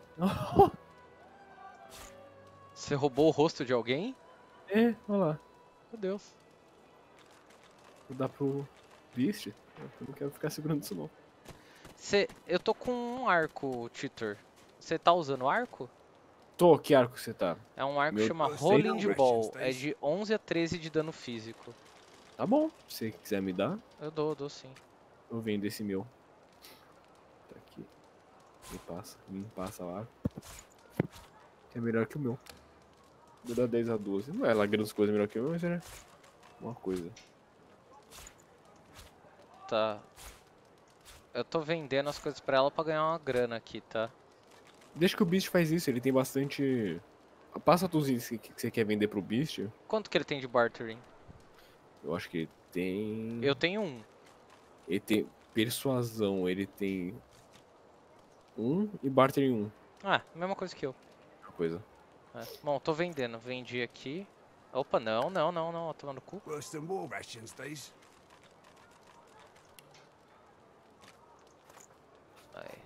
Você roubou o rosto de alguém? É, olha lá. Meu Deus. Vou dar pro Beast. Eu não quero ficar segurando isso não. Eu tô com um arco, Titor. Você tá usando arco? Tô, que arco você tá? É um arco que Meu chama Deus, Rolling sei não, Ball. Regis, É de 11 a 13 de dano físico. Tá bom. Se você quiser me dar, Eu dou sim. eu vendo esse meu. Tá aqui. Me passa lá. Que é melhor que o meu. Vou dar 10 a 12. Não é lá grandes coisas melhor que o meu, mas é uma coisa. Tá. Eu tô vendendo as coisas pra ela pra ganhar uma grana aqui, tá? Deixa que o Beast faz isso, ele tem bastante... Passa todos os itens que você quer vender pro Beast. Quanto que ele tem de bartering? Eu acho que ele tem... Eu tenho um. Ele tem persuasão, ele tem 1 e barter em 1. Ah, mesma coisa que eu. Coisa. É. Bom, tô vendendo. Vendi aqui. Opa, não. Toma no cu. Worse than war rations, these. Aí.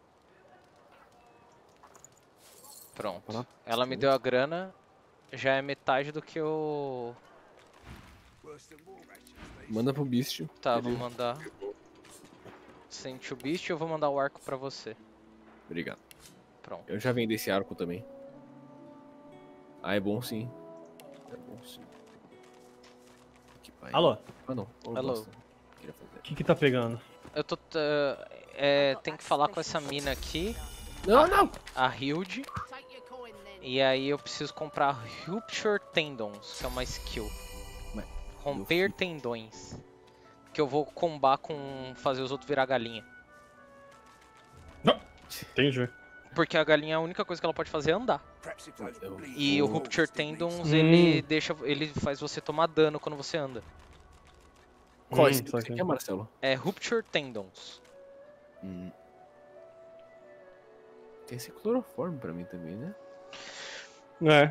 Pronto. Ela me deu a grana. Já é metade do que eu... Worse than war rations, these. Manda pro Beast. Tá, ele- vou mandar. Sente o Beast e eu vou mandar o arco pra você. Obrigado. Pronto. Eu já vendi esse arco também. Ah, é bom sim. É bom sim. Que pai. Alô? Ah, não. Eu Alô. gosto. Queria fazer. O que tá pegando? Eu tô... tem que falar com essa mina aqui, Não, não! a Hilde. E aí eu preciso comprar Rupture Tendons, que é uma skill. Mas- Romper tendões. Que eu vou combar com fazer os outros virar galinha. Entendi. Porque a galinha, a única coisa que ela pode fazer é andar. Perhaps if those Eu- bleeding E o wolves Rupture did leave Tendons, some- ele faz você tomar dano quando você anda. Qual esse que só você que- quer, Marcelo? É Rupture Tendons. Tem esse cloroforme pra mim também, né? É.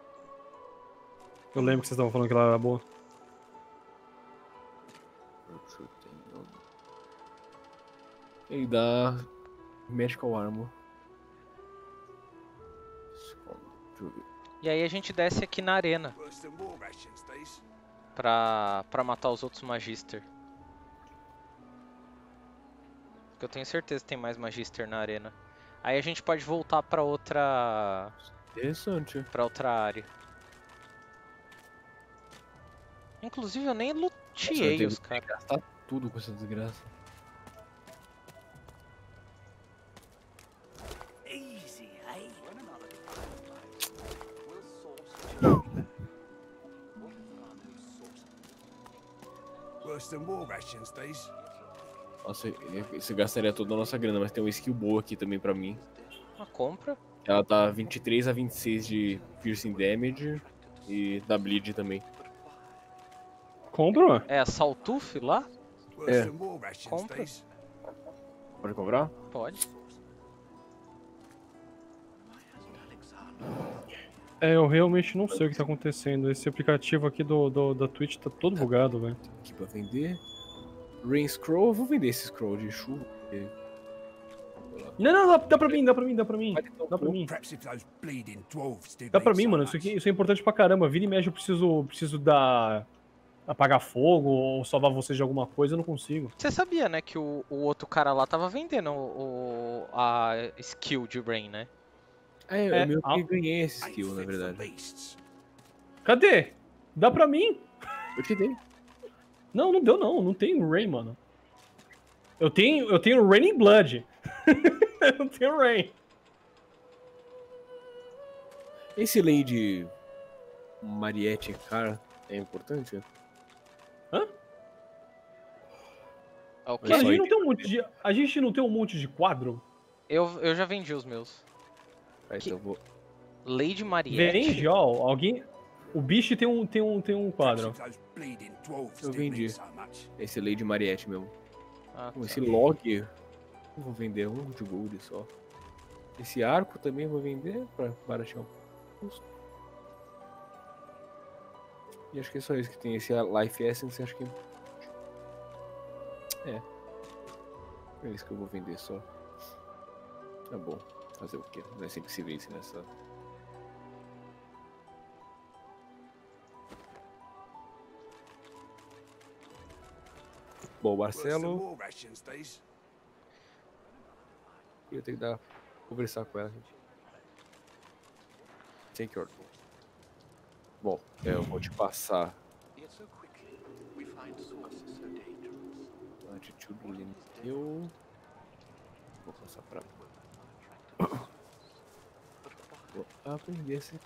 Eu lembro que vocês estavam falando que ela era boa. Ele dá Medical Armor. Deixa eu ver. E aí a gente desce aqui na arena Worse than war rations, these. pra matar os outros Magister. Porque eu tenho certeza que tem mais Magister na arena. Aí a gente pode voltar pra outra área. Inclusive eu nem luteei os caras. Gastar tudo com essa desgraça. Easy, eh? Worse than war rations, these. Nossa, você gastaria toda a nossa grana, mas tem uma skill boa aqui também pra mim. Uma compra. Ela dá 23 a 26 de Piercing Damage e dá Bleed também. Compra, mano. É a Saltuf lá? Worse than war rations, Compra. these. Pode comprar? Pode. É, eu realmente não sei o que tá acontecendo. Esse aplicativo aqui da Twitch tá todo bugado, velho. Aqui pra vender. Rain Scroll, eu vou vender esse Scroll de chuva. Não, dá pra mim. Dá pra mim. Perhaps if those bleeding dwarves did Dá pra leave mim, so mano. much. Isso é importante pra caramba. Vira e mexe, eu preciso dar... apagar fogo ou salvar vocês de alguma coisa, eu não consigo. Você sabia, né, que o outro cara lá tava vendendo a skill de Rain, né? Eu meio que ganhei esse Ain't skill, na fit for verdade. beasts. Cadê? Dá pra mim? Eu te dei. Não deu não. Não tem Rain, mano. Eu tenho Raining Blood. Eu não tenho Rain. Esse Lady Mariette, cara, é importante? É o quê? Cara, Só a gente não tem um monte de quadro? Eu já vendi os meus. Aí então eu vou... Lady Mariette. Vende, ó. Alguém... O bicho tem um quadro. Perhaps if those bleeding dwarves Eu did leave vendi. so much. Esse Lady Mariette mesmo. Ah, tá. Esse log, eu vou vender um de gold só. Esse arco também eu vou vender pra baratear o custo. E acho que é só isso que tem. Esse Life Essence, acho que... É isso que eu vou vender só. Tá bom. Fazer o quê? Não é sempre que se vence nessa... Bom, Worse than Marcelo... war rations, these. Eu tenho que conversar com ela, gente. Take your... Bom, eu vou te passar. Atitude Lineal. Vou passar pra... Vou aprender esse...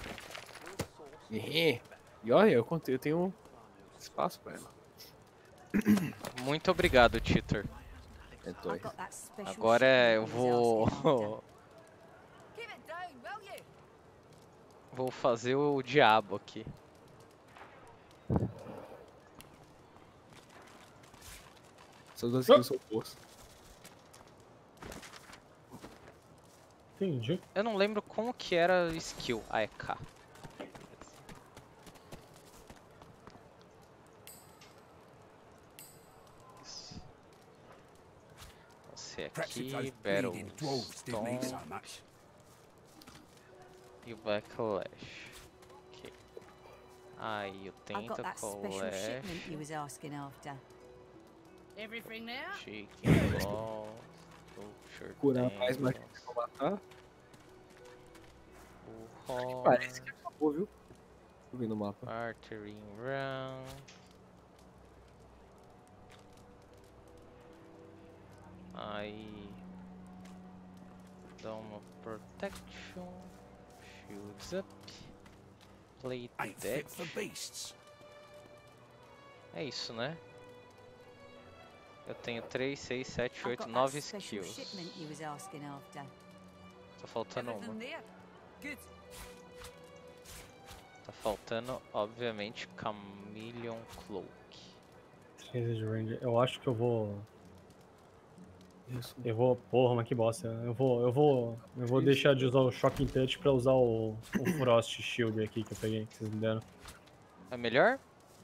E olha, eu tenho espaço pra ela. Muito obrigado, Titor. É I've toy. got that special Agora shipment eu he was asking after. vou... Keep it down, will you? vou fazer o diabo aqui. Essas duas skills são boas. Entendi. Eu não lembro como que era skill. Ah, é K. Isso. Você Perhaps it's aqui, those bleeding Battle dwarves did me so Stone much. e o Backlash. Ok. Aí o I've got that Tentacle special shipment Lash. he was asking after. Everything there? Chicken Balls. Vulture Curar mais Tentacle, magia pra matar. o Horn, Parece que acabou, viu? Tô vendo o mapa. Artery Round. Aí. Dome of Protection. Shields up. Plate Ain't Deck. fit for beasts. É isso, né? Eu tenho 3, 6, 7, I've 8, got 9 that special skills. shipment he was asking after. Tá faltando uma. Everything there? Good. Tá faltando, obviamente, Chameleon Cloak. 13 de range. Eu acho que eu vou. Isso. Eu vou. Porra, mas que bosta. Eu vou deixar de usar o Shocking Touch pra usar o Frost Shield aqui que eu peguei, que vocês me deram. É melhor?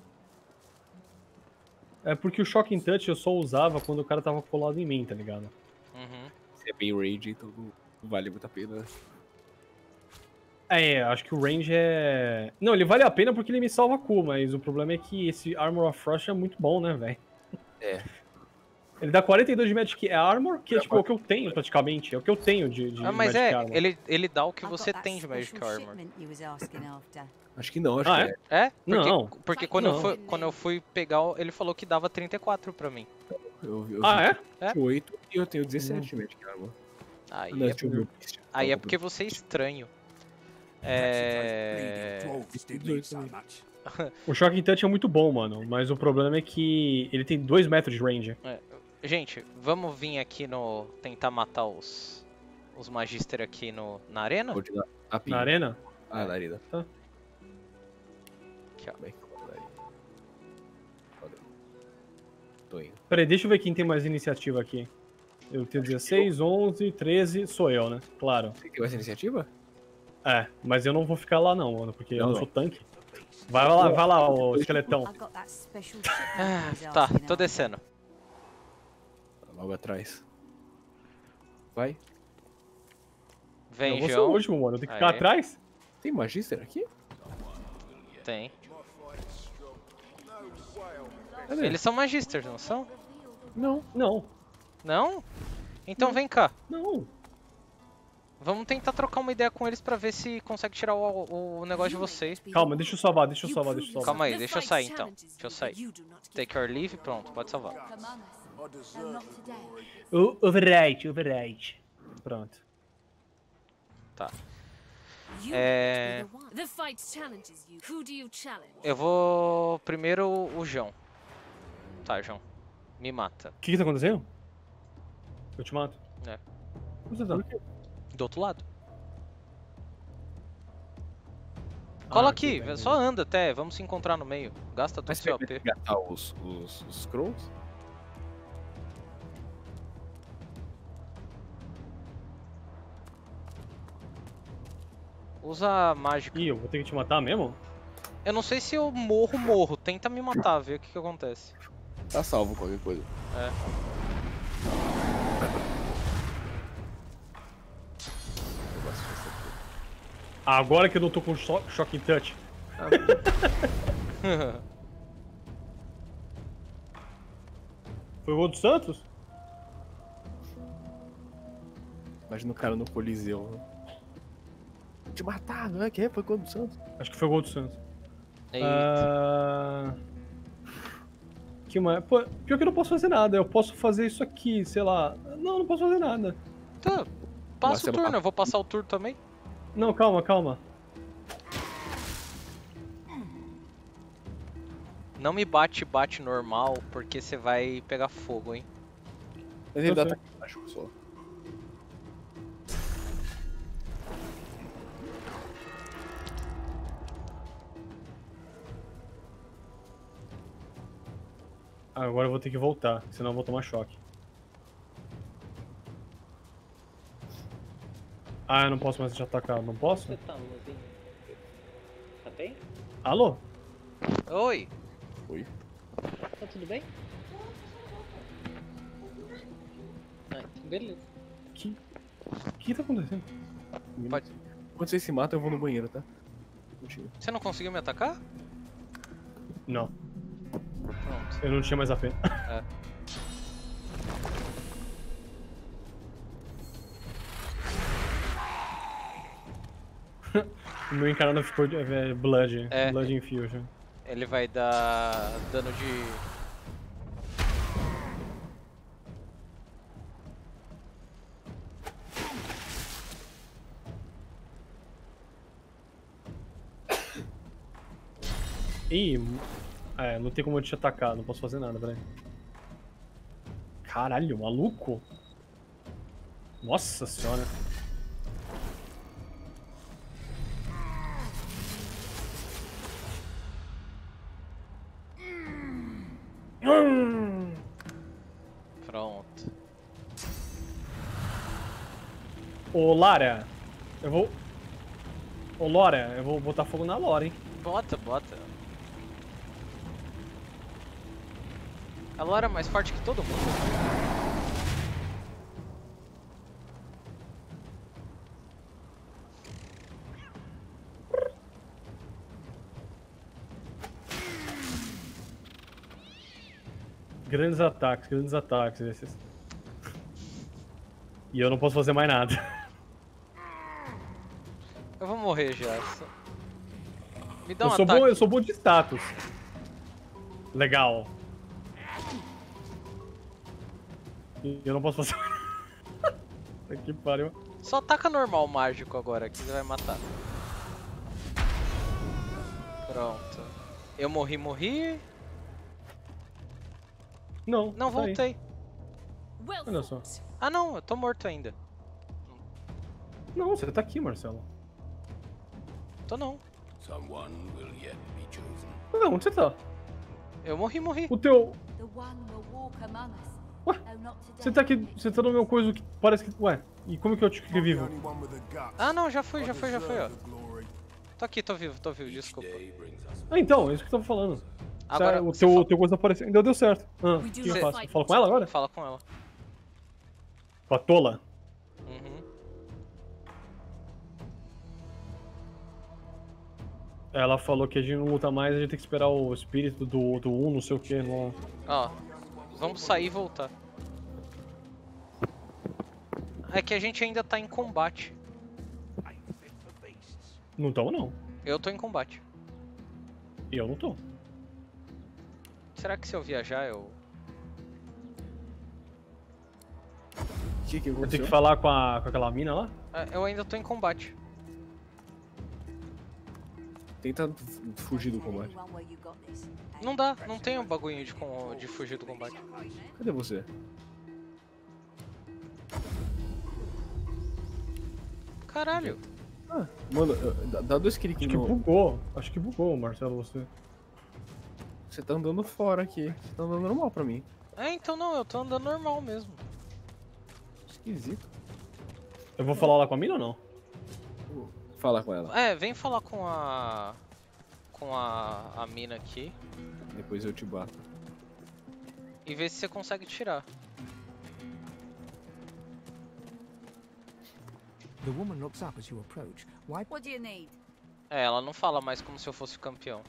É porque o Shocking Touch eu só usava quando o cara tava colado em mim, tá ligado? Uhum. Se é bem rage, então não vale muito a pena. Acho que o range é. Não, ele vale a pena porque ele me salva Q, mas o problema é que esse Armor of Frost é muito bom, né, velho? É. Ele dá 42 de Magic Armor, que é tipo o que eu tenho praticamente. É o que eu tenho de Ah, mas Magic Armor. ele dá o que I've você got that tem de Magic special Armor. shipment he was asking after. Acho que não, acho Ah, que é? é. É? Porque, Não. porque quando, Não. quando eu fui pegar, ele falou que dava 34 pra mim. Eu vi Ah, é? 28 e eu tenho 17 Magic Armor. Aí, Não, é, deixa eu ver o Beast. aí é porque você é estranho. Perhaps it's those É... bleeding dwarves did me so much. O Shocking Touch é muito bom, mano. Mas o problema é que ele tem 2 metros de range. Gente, vamos vir aqui no... tentar matar os Magister aqui na arena? Vou te dar a Na arena? Ah, na arena. Tá. Aqui, ó. Como é que roda aí? Roda. Tô indo. Peraí, deixa eu ver quem tem mais iniciativa aqui. Eu tenho 16, 11, 13, sou eu, né? Claro. Você quer essa iniciativa? É, mas eu não vou ficar lá não, mano, porque eu Não, não não. sou tanque. Vai lá, ô esqueletão. I've got that special shipment he Ah, was tá, asking tô after. descendo. Logo atrás. Vai. Vem, Eu vou ser o João. último, mano. Eu tenho que ficar Aê. atrás? Tem Magister aqui? Tem. Cadê? Eles são Magisters, não são? Não. Não, Não? Então vem cá. não. Vamos tentar trocar uma ideia com eles pra ver se consegue tirar o negócio de vocês. Calma, deixa eu salvar, deixa eu salvar. Calma aí, deixa eu sair então. Deixa eu sair. Take your leave, pronto, pode salvar. Override. Pronto. Tá. The fight challenges you. Who do you challenge? Eu vou primeiro o João. Tá, João. Me mata. O que tá acontecendo? Eu te mato? É. Onde você tá? Do outro lado. Cola Ah, aqui, bem, só anda até, vamos se encontrar no meio. Gasta todo Mas o você seu vai AP. resgatar os scrolls? Usa a mágica. Ih, eu vou ter que te matar mesmo? Eu não sei se eu morro. Tenta me matar, ver o que acontece. Tá salvo qualquer coisa. Agora que eu não tô com Shocking Touch. Foi o gol do Santos? Imagina o cara no Coliseu. Vou te matar, não é que é? Foi quando o Santos? Acho que foi o gol do Santos. Eita. Que mais? Pô, pior que eu não posso fazer nada. Eu posso fazer isso aqui, sei lá. Não posso fazer nada. Tá, passa o Marcelo, turno, eu vou passar o turno também. Não, calma. Não me bate normal, porque você vai pegar fogo, hein? Mas ele Eu dá sei. ataque baixo só. Agora eu vou ter que voltar, senão eu vou tomar choque. Ah, eu não posso mais te atacar, não posso? Você tá, mozinho? Tá bem? Alô? Oi, Oi. tá tudo bem? Ah, beleza. O que tá acontecendo? Pode. Quando vocês se matam, eu vou no banheiro, tá? Contigo. Você não conseguiu me atacar? Não, Pronto. eu não tinha mais a pena. É. O meu encarado ficou de Blood. É. Blood Infusion. Ele vai dar dano de... Ih, não tem como eu te atacar, não posso fazer nada, peraí. Caralho, maluco? Nossa senhora. Pronto. Ô, Lara, eu vou... Ô, Lora, eu vou botar fogo na Lora, hein? Bota. A Laura é mais forte que todo mundo. Grandes ataques esses. E eu não posso fazer mais nada. Eu vou morrer já. Me dá um ataque. Eu sou bom de status. Legal. E eu não posso fazer. Que pariu. Só ataca normal mágico agora, que você vai matar. Pronto. Eu morri. Não, Não, tá aí. voltei. Well Olha só. fought. Ah não, eu tô morto ainda. Não, você tá aqui, Marcelo. Tô não. Someone will yet be chosen. Não, onde você tá? Eu morri. O teu... The one will walk among us. Ué? Though not today. Você tá aqui, você tá no meu coisa que parece que... Ué, e como que eu te fiquei vivo? Ah não, já fui, ó. Tô aqui, tô vivo, desculpa. Day brings us Ah, então, é isso que eu tava falando. Agora, O você teu coisa apareceu, ainda deu certo. Ah, o We que do eu not faço? fight Eu falo com ela agora? fala com ela. Com a tola? Uhum. Ela falou que a gente não luta mais, a gente tem que esperar o espírito do 1, não sei o que. Não... Ó, vamos sair e voltar. É que a gente ainda tá em combate. Não tamo, não. Eu tô em combate. E eu não tô. Será que se eu viajar eu... O que Eu tenho aconteceu? que falar com aquela mina lá? Eu ainda tô em combate. Tenta fugir do combate. Anyone where you got this. Não dá, não tem o bagulho de fugir do combate. Cadê você? Caralho. Ah, mano, dá 2 Acho cliques que no... bugou. Acho que bugou, Marcelo, você. Você tá andando fora aqui. Você tá andando normal pra mim. Então não, eu tô andando normal mesmo. Esquisito. Eu vou falar lá com a mina ou não? Fala com ela. Vem falar com a mina aqui Depois eu te bato. e ver se você consegue tirar. The woman looks up as you approach. Why? What do you need? Ela não fala mais como se eu fosse campeão.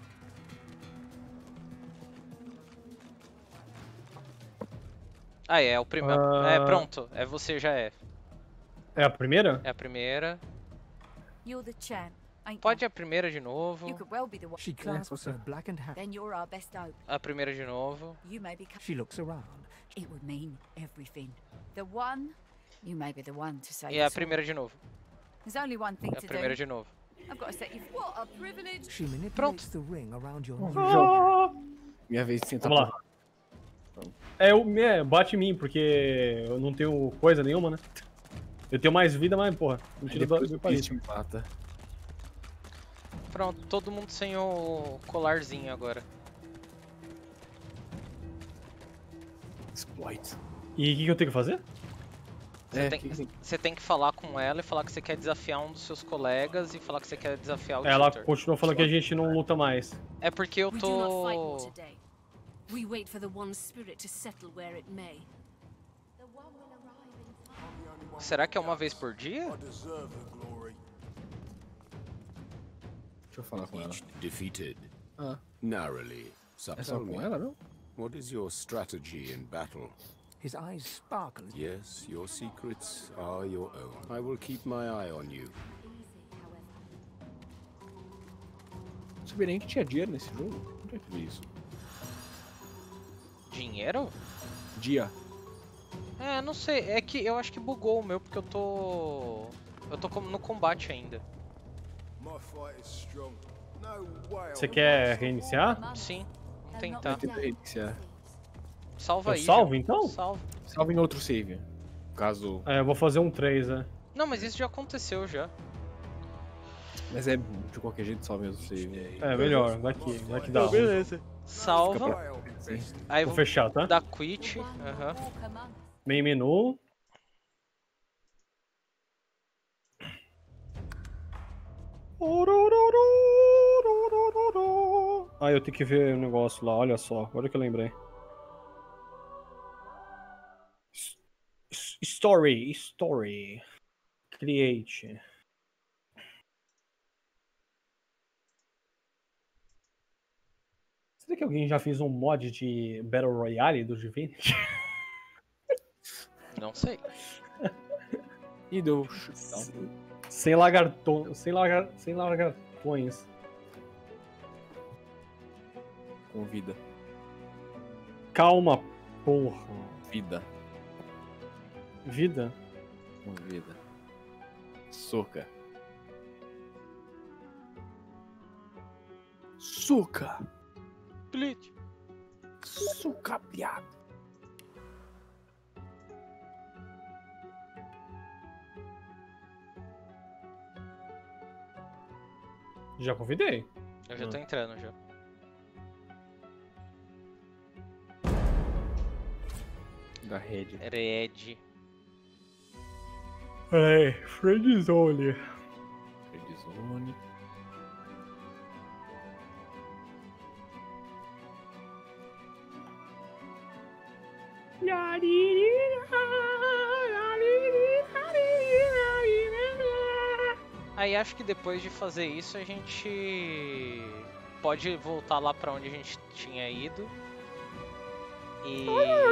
É o primeiro. Pronto, você já é. É a primeira? É a primeira. You're the champ, ain't Pode you? a primeira de novo. You could well be the one. She clasps her blackened hand. Then you're our best hope. A primeira de novo. You may become. She looks around. It would mean everything. The one. You may be the one to save E a us all. primeira de novo. There's only one thing É a to primeira do. de novo. I've got to set you. What a privilege! She manipulates the ring around your neck. Minha vez de sentar. Vamos lá. Bate em mim, porque eu não tenho coisa nenhuma, né? Eu tenho mais vida, mas, porra, não tira do meu palito. Me mata. Pronto, todo mundo sem o colarzinho agora. Exploit. E o que eu tenho que fazer? Você tem que falar com ela e falar que você quer desafiar um dos seus colegas e falar que você quer desafiar o Ela Tutor. continua falando que a gente não luta mais. É porque eu We do not fight more tô... today. We wait for the one spirit to settle where it may. Será que é uma vez por dia? Deixa eu falar com ela. Defeated. Ah, Narrowly. é só com ela, não? What is your strategy in battle? His eyes sparkle. Yes, your secrets are your own. I will keep my eye on you. Não sabia nem que tinha dinheiro nesse jogo. Onde é que vi isso? Dinheiro? Dia. É, não sei. É que eu acho que bugou o meu porque eu tô no combate ainda. Você quer reiniciar? Sim, vamos tentar. Tenta reiniciar. Salva Eu aí. salvo, já. então? Salva. Salve em outro save. Caso. É, eu vou fazer um 3, né? Não, mas isso já aconteceu já. Mas é de qualquer jeito salve em outro save. É, melhor, daqui dá. ruim. Beleza. Salva. Aí Vou fechar, tá? dar quit. Aham. Main menu. Ah, eu tenho que ver o negócio lá, olha só, agora que eu lembrei. Story. Create. Será que alguém já fez um mod de Battle Royale do Divinity? Não sei. E deu. Sem lagartões. Com vida. Calma, porra. Vida. Vida? Com vida. Soca. Suca. Split. Suca, piado. Já convidei. Eu já tô entrando já. Da rede. Red. É, Friendzone. Friendzone. Aí acho que depois de fazer isso a gente pode voltar lá pra onde a gente tinha ido. E...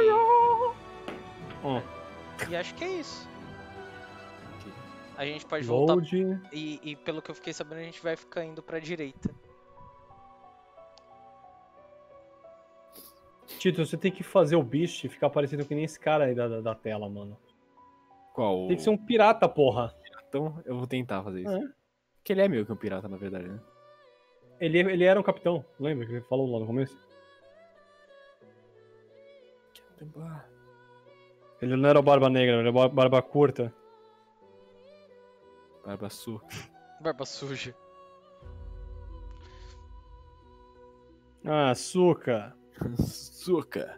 E acho que é isso. A gente pode voltar. E pelo que eu fiquei sabendo, a gente vai ficar indo pra direita. Tito, você tem que fazer o bicho e ficar parecendo que nem esse cara aí da tela, mano. Qual? Tem que ser um pirata, porra. Então eu vou tentar fazer isso. É. Porque ele é meio que um pirata, na verdade, né? Ele era um capitão, lembra que ele falou lá no começo? Ele não era o Barba Negra, ele era Barba Curta. Barba suja. Barba suja. Ah, suca. Suca.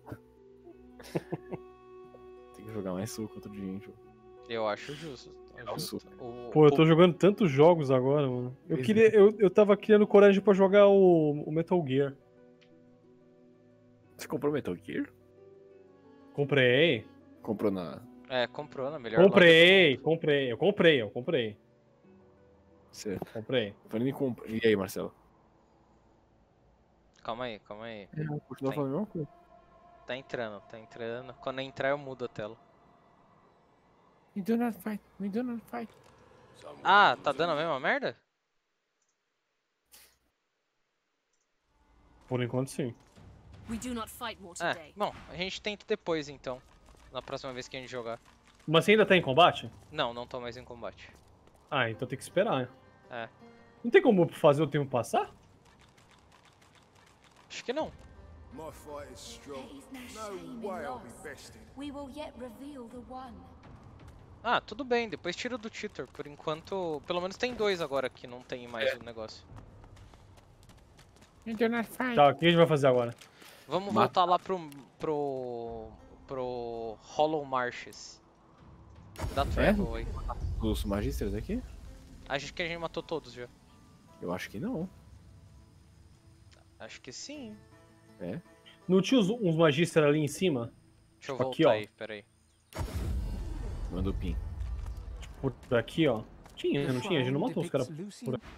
Tem que jogar mais suco outro dia, gente. Eu acho justo. Pô, eu tô jogando tantos jogos agora, mano. Eu tava criando coragem pra jogar o Metal Gear. Você comprou Metal Gear? Comprei. Comprou na... É, comprou na melhor Comprei. Certo. Comprei. Falando em compra. E aí, Marcelo? Calma aí. Continua falando a mesma coisa. Tá entrando. Quando entrar eu mudo a tela. We do not fight. Ah, tá dando a mesma merda? Por enquanto, sim. We do not fight more É, today. bom, a gente tenta depois então. Na próxima vez que a gente jogar. Mas você ainda tá em combate? Não tô mais em combate. Ah, então tem que esperar. É. Não tem como fazer o tempo passar? Acho que não. My fight is strong. There is no No shame in way I'll loss. be bested. We will yet reveal the one. Ah, tudo bem, depois tira do cheater. Por enquanto, pelo menos tem 2 agora que não tem mais o negócio. Tá, o que a gente vai fazer agora? Vamos voltar lá pro Hollow Marshes. Dá travel aí. Os magistras aqui? Acho que a gente matou todos já. Eu acho que não. Acho que sim. É? Não tinha uns magistras ali em cima? Deixa eu Tipo voltar aqui, ó. aí, peraí. Manda o pin. Por aqui, ó. Tinha, não tinha? A gente não matou os caras por aqui.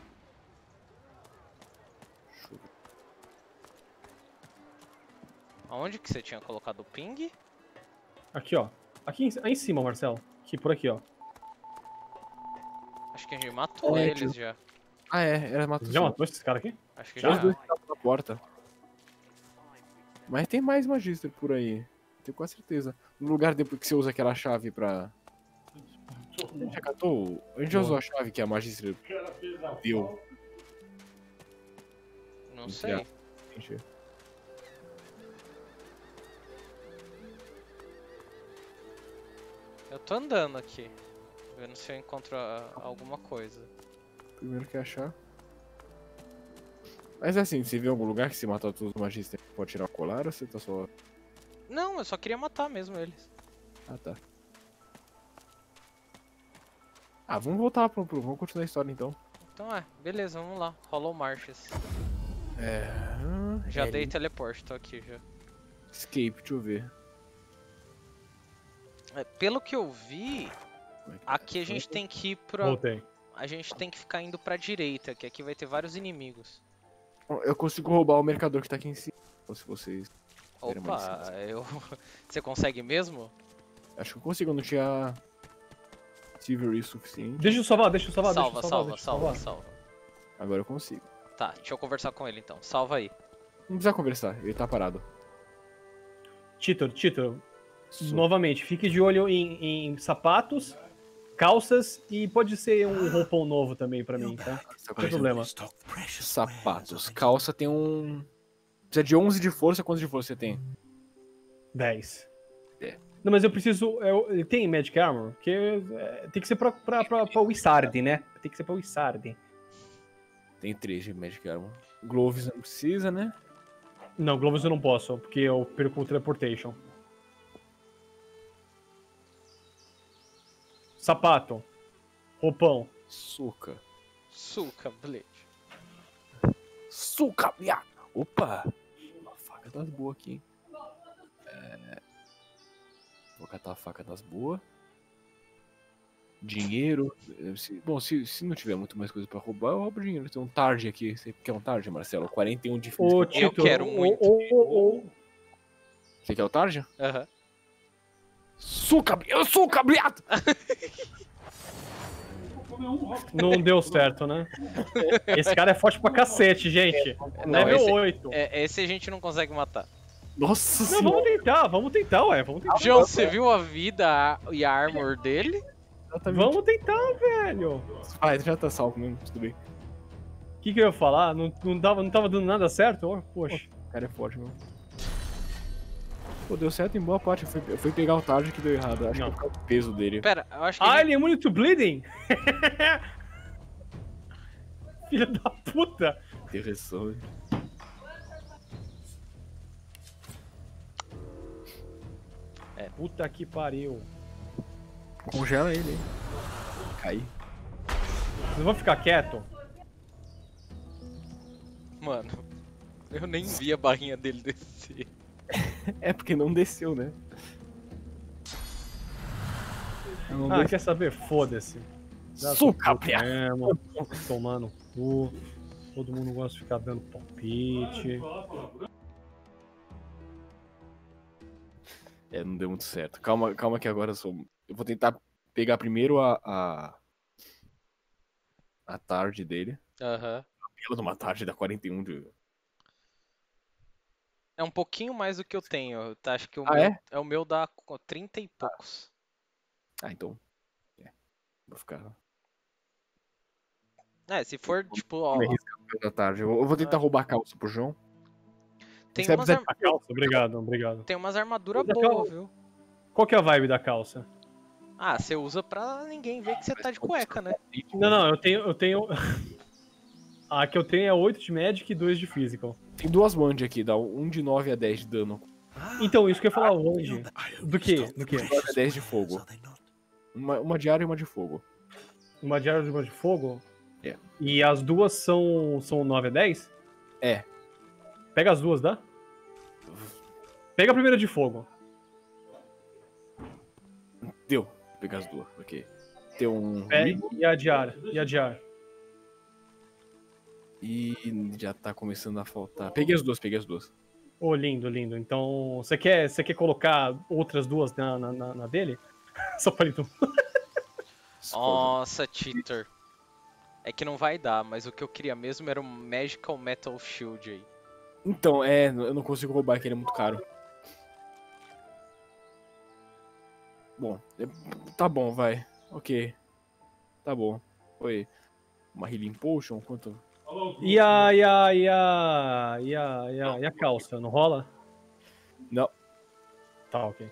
Aonde que você tinha colocado o ping? Aqui, ó. Aqui aí em cima, Marcelo. Aqui, por aqui, ó. Acho que a gente matou É, eles já. Ah, é. Era matou. Já matou esses caras aqui? Acho que Já os já. dois estavam na porta. Mas tem mais magistra por aí. Tenho quase certeza. No lugar depois que você usa aquela chave pra... A gente já catou? A gente já usou a chave que a magistra deu. Não sei. Eu tô andando aqui. Vendo se eu encontro alguma coisa. Primeiro que achar. Mas assim, você viu algum lugar que se matar todos os magistras pode tirar o colar ou você tá só... Não, eu só queria matar mesmo eles. Ah, tá. Ah, vamos voltar vamos continuar a história então. Então beleza, vamos lá. Hollow Marshes. É... Já dei teleporte, tô aqui já. Escape, deixa eu ver. Pelo que eu vi, Como é que aqui a gente tem que ir pra... Voltei. A gente tem que ficar indo pra direita, que aqui vai ter vários inimigos. Eu consigo roubar o mercador que tá aqui em cima. Ou se vocês... Quero uma Opa, licença. Você consegue mesmo? Acho que eu consigo, eu não tinha... Silvery suficiente. Deixa eu salvar, deixa eu salvar. Salva. Agora eu consigo. Tá, deixa eu conversar com ele então. Salva aí. Não precisa conversar, ele tá parado. Titor, novamente, fique de olho em sapatos, calças e pode ser um roupão novo também pra mim, tá? Não tem problema. Sapatos. Calça tem um... Precisa de 11 de força, quantos de força você tem? 10. É. Não, mas eu preciso... Ele tem Magic Armor? Porque tem que ser pra Wizard, né? Tem que ser pra Wizard. Tem 3 de Magic Armor. Gloves não precisa, né? Não, Gloves eu não posso, porque eu perco o Teleportation. Sapato. Roupão. Suca. Suca, Blade. Suca, viado! Opa! Uma faca das boas aqui, hein? Vou catar a faca das boas. Dinheiro. Bom, se não tiver muito mais coisa pra roubar, eu roubo dinheiro. Tem um tarde aqui. Você quer um tarde, Marcelo? 41 de Ô, física. Eu quero muito. Você quer o tarde? Aham. Suca, viado! Não deu certo, né? Esse cara é forte pra cacete, gente. Não, Level esse- 8. Esse a gente não consegue matar. Nossa Não, senhora! vamos tentar, ué. Vamos tentar. João, você viu a vida e a armor dele? Vamos tentar, velho. Ah, ele já tá salvo mesmo, tudo bem. O que eu ia falar? Não tava dando nada certo? Oh, poxa. O cara é forte mesmo. Pô, deu certo em boa parte. Eu fui pegar o tarde que deu errado. Acho Não. que é o peso dele. Pera, eu acho que Ah, ele é imune to bleeding? Filha da puta. Interressão. Puta que pariu. Congela ele, hein? Cair. Vocês vão ficar quieto? Mano, eu nem vi a barrinha dele descer. É porque não desceu, né? Não Ah, quer saber? Foda-se. Já tô Suca, puto mesmo, tomando cu. Todo mundo gosta de ficar dando palpite. É, não deu muito certo. Calma que agora eu vou tentar pegar primeiro a tarde dele. Aham. Ela numa tarde da 41 de... É um pouquinho mais do que eu tenho. Tá? Acho que o Ah, meu, é? o meu dá 30 e poucos. Ah, então. Vou ficar... É, se for, tipo, ó... Me arriscar no meio da tarde. Eu vou tentar roubar a calça pro João. Tem Você vai umas, precisar A calça, obrigado. tem umas armaduras Usa boas, calça. viu? Qual que é a vibe da calça? Ah, você usa pra ninguém ver que você tá de cueca, né? Não, eu tenho... A que eu tenho é 8 de Magic e 2 de Physical. Tem duas wand aqui, dá 1 de 9 a 10 de dano. Então, isso que eu ia falar, onde? Do que? 9 a 10 de fogo. Uma de ar e uma de fogo. Uma de ar e uma de fogo? É. E as duas são 9 a 10? É. Pega as duas, dá? Pega a primeira de fogo. Deu. Vou pegar as duas, ok. Tem um... E a de ar. E a de ar. E já tá começando a faltar. Peguei as duas. Oh, lindo. Então, você quer colocar outras duas na dele? Só palito. Nossa, cheater. É que não vai dar, mas o que eu queria mesmo era um Magical Metal Shield aí. Então, eu não consigo roubar, que ele é muito caro. Bom, tá bom, vai. Ok. Tá bom. Foi uma Healing Potion, quanto... E a calça, não rola? Não. Tá, ok.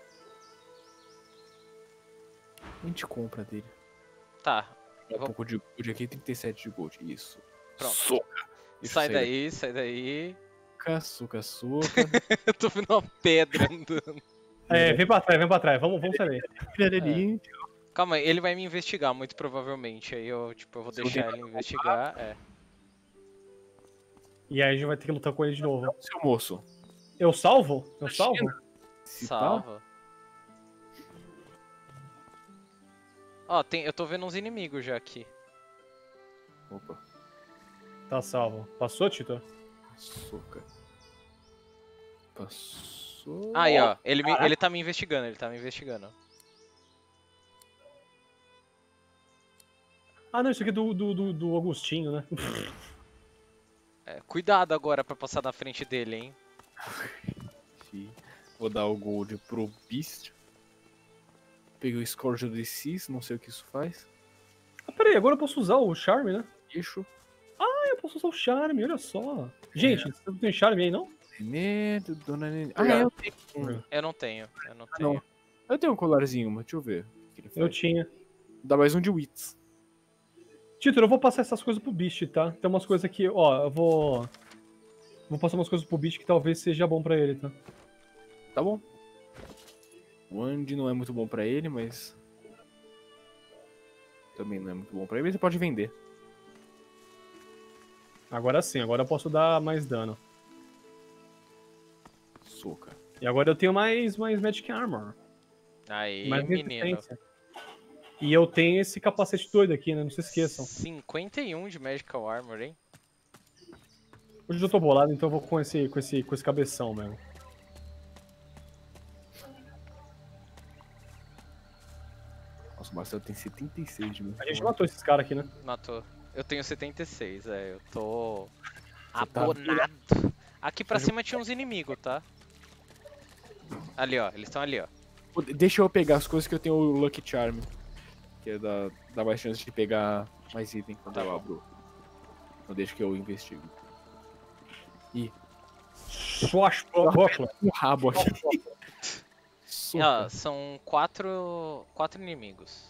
A gente compra dele. Tá. Um pouco de gold aqui, 37 de gold. Isso. Pronto. Soca. Sai daí. Suca. Eu tô vendo uma pedra andando. Vem pra trás. Vamos saber. Calma aí, ele vai me investigar, muito provavelmente. Aí eu vou deixar ele investigar. E aí a gente vai ter que lutar com ele de novo. Seu moço. Eu salvo? Salva. Ó, eu tô vendo uns inimigos já aqui. Opa. Tá salvo. Passou, Tito? Soca. Passou. Aí, ó. Ele tá me investigando, Ah, não, isso aqui é do Agostinho, né? Cuidado agora pra passar na frente dele, hein? Vou dar o gold pro Beast. Peguei o Scourge do Cis, não sei o que isso faz. Ah, peraí, agora eu posso usar o Charme, né? Bicho. Ah, eu posso usar o Charme, olha só. Gente, você não tem Charme aí, não? Remédio, dona Nenê. Eu tenho. Eu não tenho. Não. Eu tenho um colarzinho, mas deixa eu ver. O que ele faz. Eu tinha. Dá mais um de Wits. Tito, eu vou passar essas coisas pro Beast, tá? Tem umas coisas aqui, ó, eu vou passar umas coisas pro Beast que talvez seja bom pra ele, tá? Tá bom. O Andy não é muito bom pra ele, mas... também não é muito bom pra ele, mas você pode vender. Agora sim, agora eu posso dar mais dano. Soca. E agora eu tenho mais Magic Armor. Aí, Mais menino. resistência. E eu tenho esse capacete doido aqui, né? Não se esqueçam. 51 de Magical Armor, hein? Hoje eu tô bolado, então eu vou com esse cabeção mesmo. Nossa, o Marcelo tem 76 de mim. A gente matou esses caras aqui, né? Matou. Eu tenho 76, eu tô... tá abonado. Aqui pra cima tinha uns inimigos, tá? Ali, ó. Eles estão ali, ó. Deixa eu pegar as coisas que eu tenho o Lucky Charm. Que dá mais chance de pegar mais item quando eu abro. Não deixa que eu investigo. Ih. Swashbuckler. Um rabo aqui. Ó, são quatro inimigos.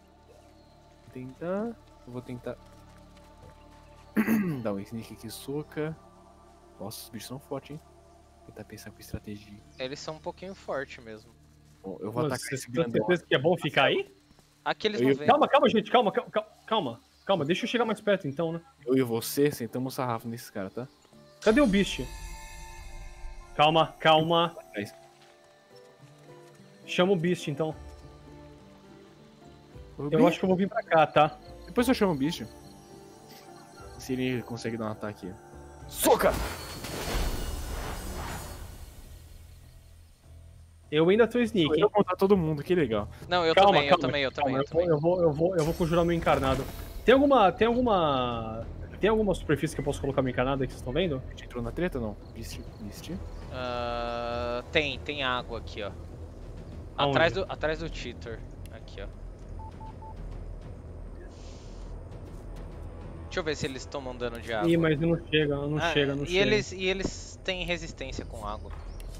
Vou tentar. Dar um sneak aqui, soca. Nossa, os bichos são fortes, hein? Vou tentar pensar com estratégia. Eles são um pouquinho fortes mesmo. Bom, eu vou atacar esse Tem grandão. certeza que é bom ficar aí? Aqui eles não vêm. Calma, gente, calma. Deixa eu chegar mais perto então, né? Eu e você sentamos o sarrafo nesses caras, tá? Cadê o Beast? Calma. Chama o Beast então. Eu acho que eu vou vir pra cá, tá? Depois eu chamo o bicho. Se ele consegue dar um ataque. Soca! Eu ainda tô sneak, Eu hein? vou contar todo mundo, que legal. Não, eu Calma, também. Eu vou conjurar meu encarnado. Tem alguma superfície que eu posso colocar meu encarnado aí que vocês estão vendo? A gente entrou na treta ou não? Beast? Tem água aqui, ó. Aonde? Atrás do cheater. Aqui, ó. Deixa eu ver se eles tomam dano de água. Ih, mas não chega, não chega. E eles têm resistência com água.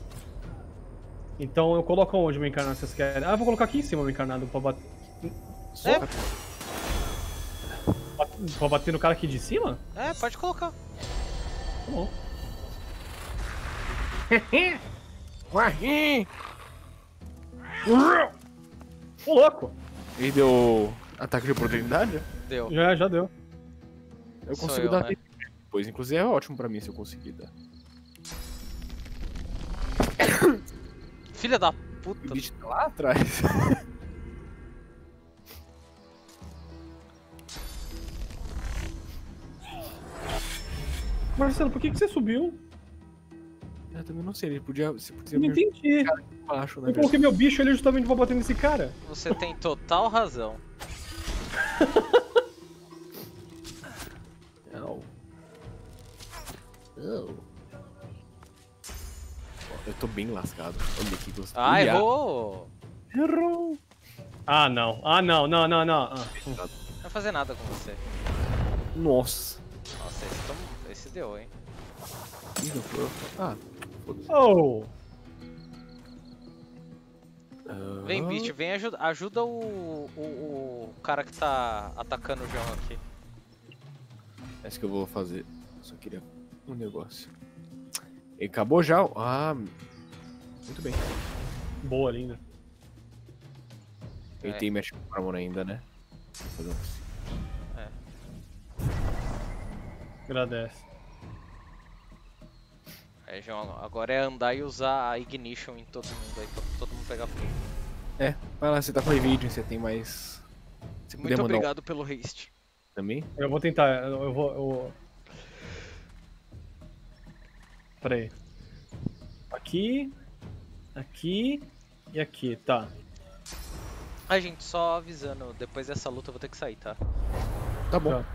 Então eu coloco onde meu encarnado vocês querem? Ah, eu vou colocar aqui em cima meu encarnado pra bater. Pra bater no cara aqui de cima? É, pode colocar. Tá bom. Ô, louco! Ele deu ataque de oportunidade? Deu. Já deu. Eu Sou consigo eu, dar né? depois. Inclusive é ótimo pra mim se eu conseguir dar. Filha da O puta. bicho tá lá atrás. Marcelo, por que você subiu? Eu também não sei, ele podia... Se podia Eu não entendi. baixo, né? Eu coloquei meu bicho ali justamente pra bater nesse cara. Você tem total razão. Não. Eu tô bem lascado. Olha que gostoso. Ah, errou! Errou. Ah, não. Ah, não. Ah. Não vai fazer nada com você. Nossa. Nossa, esse deu, hein? Ih, não foi. Ah, foda-se. Oh! Vem, Beast, vem ajuda o cara que tá atacando o João aqui. É isso que eu vou fazer. Eu só queria um negócio. Ele acabou já? Ah, muito bem. Boa, linda. Ele tem Magic Armor ainda, né? Vou fazer um... Agradece. É, João, agora é andar e usar a Ignition em todo mundo aí, pra todo mundo pegar fogo. É, vai lá, você tá com Evade, você tem mais... Se puder Muito mandar obrigado pelo haste. também? Eu vou tentar, eu vou... Pera aí. Aqui, aqui e aqui, tá. Ah, gente, só avisando, depois dessa luta eu vou ter que sair, tá? Tá bom. Tá.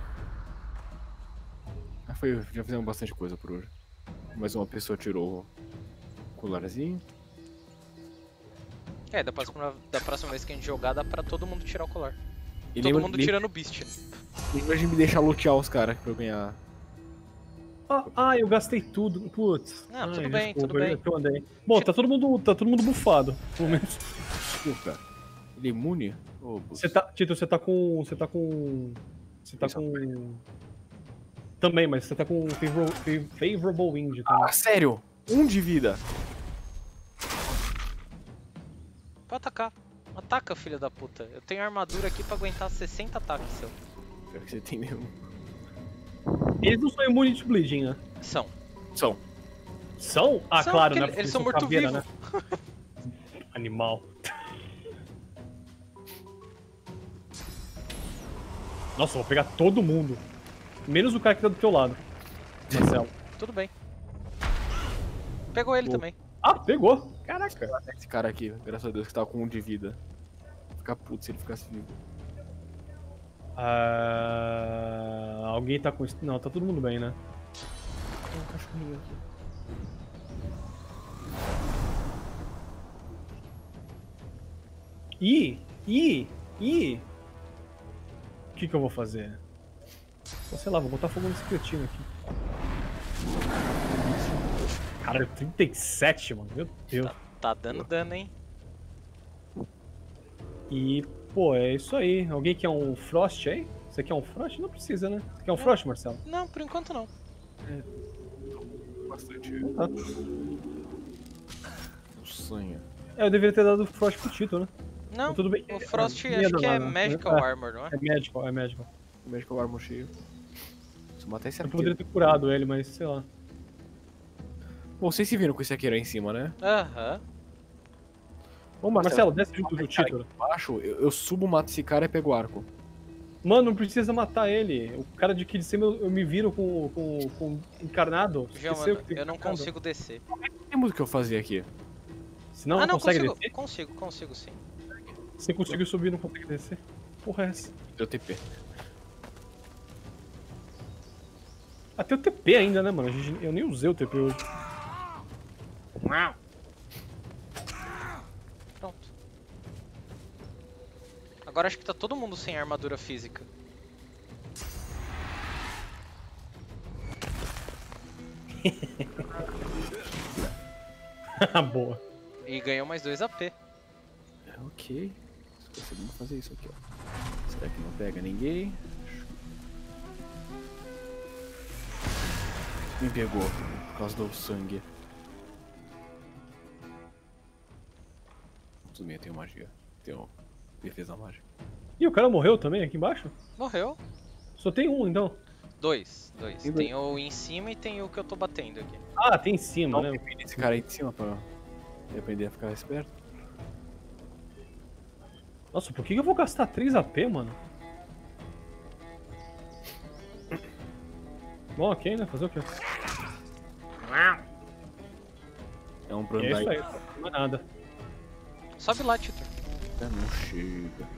Ah, já fizemos bastante coisa por hoje. Mais uma pessoa tirou o colarzinho. É, da próxima vez que a gente jogar, dá pra todo mundo tirar o colar. E Todo mundo tirando o Beast. Lembra de me deixar lutear os caras pra eu ganhar. Ah, eu gastei tudo. Putz. Ah, Ai, tudo bem, desculpa, tudo bem. eu andei. Bom, tá todo mundo bufado, pelo menos. Desculpa. Ele é imune? Oh, Você tá, Tito, você tá com... Também, mas você tá com favorable wind também. Ah, sério? 1 de vida. Pode atacar. Ataca, filho da puta. Eu tenho armadura aqui pra aguentar 60 ataques seu. Pior que você tem mesmo. Eles não são imunes de bleeding, né? São. São. São? Ah, São, claro, porque né? eles são morto-vivo. Né? Animal. Nossa, eu vou pegar todo mundo. Menos o cara que tá do teu lado. Marcelo. Tudo bem. Pegou ele também. Ah, pegou. Caraca. Esse cara aqui, graças a Deus, que tava com 1 de vida. Ficar puto se ele ficasse vivo. Alguém tá com... Não, tá todo mundo bem, né? Tem um cachorrinho aqui. O que eu vou fazer? Sei lá, vou botar fogo nesse cretino aqui. Cara, 37, mano. Meu Deus. Tá dando dano, hein? E, pô, é isso aí. Alguém quer um Frost aí? Você quer um Frost? Não precisa, né? Você quer um Frost, Marcelo? Não, por enquanto não. Bastante. Tá. Um sonho. Eu deveria ter dado Frost pro Tito, né? Não, Mas tudo bem. o Frost Não ia acho dar que é nada, né? Magical Armor, não é? É Magical, é Magical. O Magical Armor cheio. Se matar esse Eu arqueiro. poderia ter curado ele, mas sei lá. Bom, vocês se viram com esse arqueiro aí em cima, né? Aham. Ô, Marcelo, desce junto do Tito. Embaixo, eu subo, mato esse cara e pego o arco. Mano, não precisa matar ele. O cara de aqui de cima eu me viro com encarnado. João, Esqueceu que tem eu não encarnado. consigo descer. Temos o que eu fazia aqui. Senão Ah, não não, consegue consigo, descer? consigo sim. Você conseguiu subir e não consegue descer? Porra é essa? Deu TP. Até o TP ainda, né, mano? Eu nem usei o TP hoje. Pronto. Agora acho que tá todo mundo sem armadura física. Boa. E ganhou mais 2 AP. Ok. Conseguimos fazer isso aqui, ó. Será que não pega ninguém? Me pegou por causa do sangue. Tudo bem, eu tenho magia. Tenho defesa mágica. Ih, o cara morreu também aqui embaixo? Morreu. Só tem um, então. 2. Tem o em cima e tem o que eu tô batendo aqui. Ah, tem em cima, né? Esse cara aí de cima pra aprender a ficar esperto. Nossa, por que eu vou gastar 3 AP, mano? Bom, ok, né? Fazer o quê? É um É Brandai. isso aí, não é nada. Sobe lá, Titor. Não chega.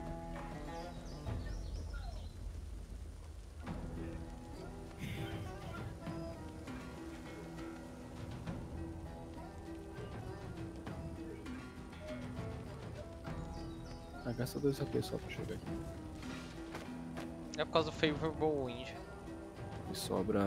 Ah, gasta 2 AP só pra chegar aqui. É por causa do Favorable Wind. E sobra.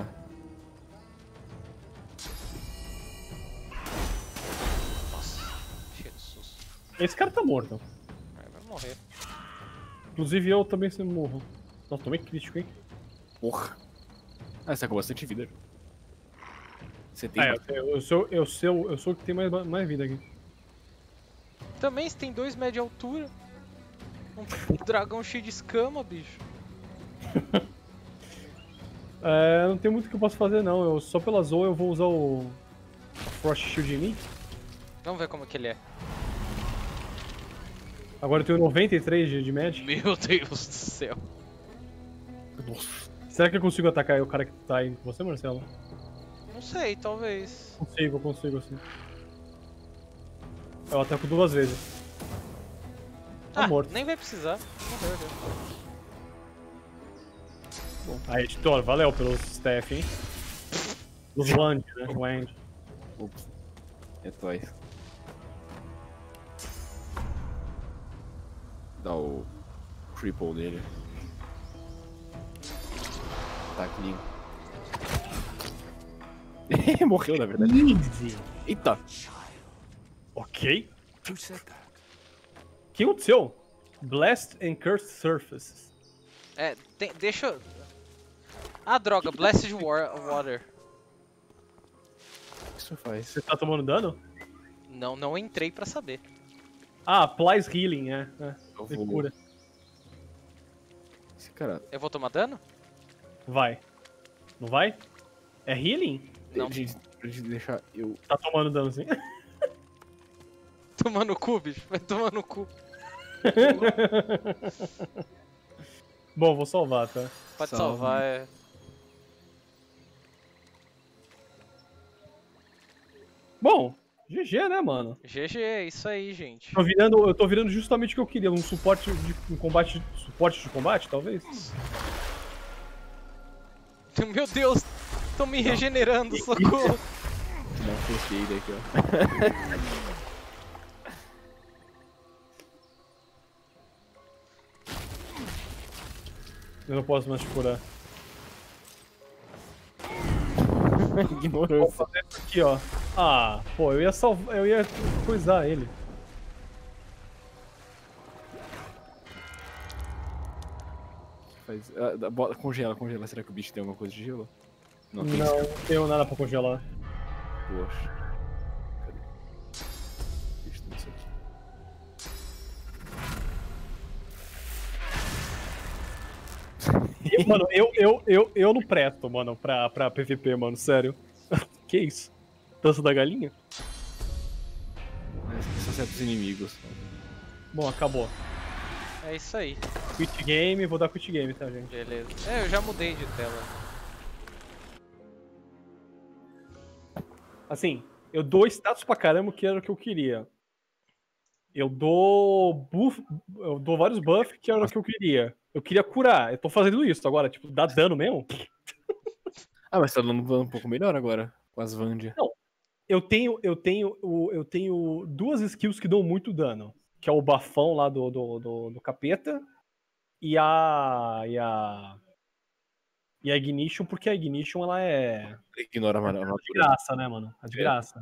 Nossa, cheio de susto. Esse cara tá morto. Vai morrer. Inclusive eu também se morro. Nossa, tomei crítico, hein? Porra! Ah, você tá com bastante vida. Você tem. Eu sou o que tem mais vida aqui. Também se tem 2 média altura. Um dragão cheio de escama, bicho. Não tem muito que eu posso fazer não. Só pela Zoe eu vou usar o Frost Shield em mim. Vamos ver como que ele é. Agora eu tenho 93 de Magic. Meu Deus do céu. Nossa. Será que eu consigo atacar o cara que tá aí com você, Marcelo? Não sei, talvez. Consigo sim. Eu ataco 2 vezes. Tá morto. Nem vai precisar. Morreu já. Aí, editor, valeu pelos staff, hein? Os Land, né? Land. Ups. É toys. Dá o triple nele. Tá clean. Morreu, na verdade. Eita! Ok. Who said that? O que aconteceu? Blessed and Cursed Surfaces. Deixa eu... Ah, droga, Blessed Water. O que isso faz? Você tá tomando dano? Não entrei pra saber. Ah, applies healing, Eu Ele vou- cura. Esse cara. Eu vou tomar dano? Vai. Não vai? É healing? Não. Pra gente deixar eu. Tá tomando dano sim. Tomar no cu, bicho. Vai tomar no cu. Bom, vou salvar, tá? Pode Salve. salvar, é... Bom, GG, né, mano? GG, é isso aí, gente. Eu tô virando justamente o que eu queria, um suporte de combate, talvez? Meu Deus, tô me regenerando, socorro. Dá um first aid aqui, ó. Eu não posso mais te curar. Vou Ignorância. fazer isso aqui, ó. Ah, pô, eu ia coisar ele. Faz... congela. Será que o bicho tem alguma coisa de gelo? Não, tem. não tenho nada pra congelar. Poxa. Cadê? O bicho tem isso aqui. Mano, eu não presto, mano, pra PVP, mano, sério. Que isso? Dança da galinha? Só certos inimigos. Bom, acabou. É isso aí, Quit game, vou dar quit game, tá, gente? beleza. Eu já mudei de tela. Assim, eu dou status pra caramba, que era o que eu queria. Eu dou vários buffs, que era o que eu queria. Eu queria curar, eu tô fazendo isso agora, tipo, dá dano mesmo? Ah, mas tá dando um pouco melhor agora, com as Vandia. Eu tenho 2 skills que dão muito dano, que é o bafão lá do capeta e E a Ignition, porque a Ignition, ela é... Ignora a de graça, né, mano? É de graça.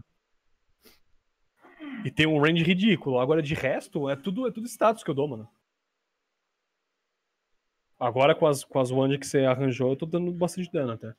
E tem um range ridículo. Agora, de resto, é tudo status que eu dou, mano. Agora, com as Wand que você arranjou, eu tô dando bastante dano até.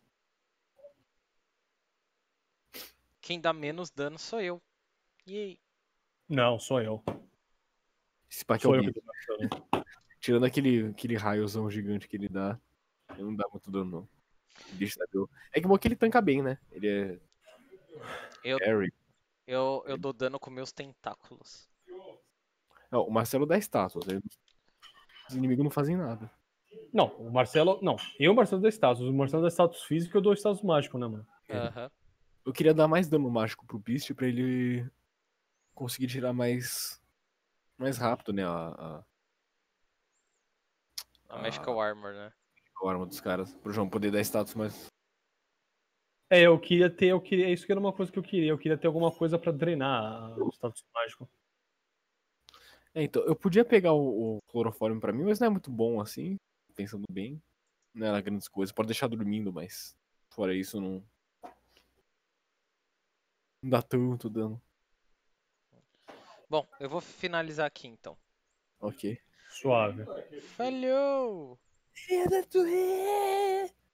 Quem dá menos dano sou eu. E aí? Não, sou eu. Esse pack é Sou o eu que bicho. tô gastando. Tirando aquele raiozão gigante que ele dá, ele não dá muito dano, não. O bicho tá deu. É que bom que ele tanca bem, né? Ele é. Eu, Carry. eu dou dano com meus tentáculos. Não, o Marcelo dá status. Os inimigos não fazem nada. Não, o Marcelo... Não, eu e o Marcelo dá status. O Marcelo dá status físico e eu dou status mágico, né, mano? Aham. Eu queria dar mais dano mágico pro Beast pra ele conseguir tirar mais rápido, né? A Magical Armor, né? arma dos caras. Pro João poder dar status mais. É, isso que era uma coisa que eu queria. Eu queria ter alguma coisa pra drenar o status mágico. É, então, eu podia pegar o clorofórmio pra mim, mas não é muito bom assim, pensando bem. Não era grandes coisas. Pode deixar dormindo, mas fora isso não dá tanto dano. Bom, eu vou finalizar aqui então. Ok. Suave. Falhou!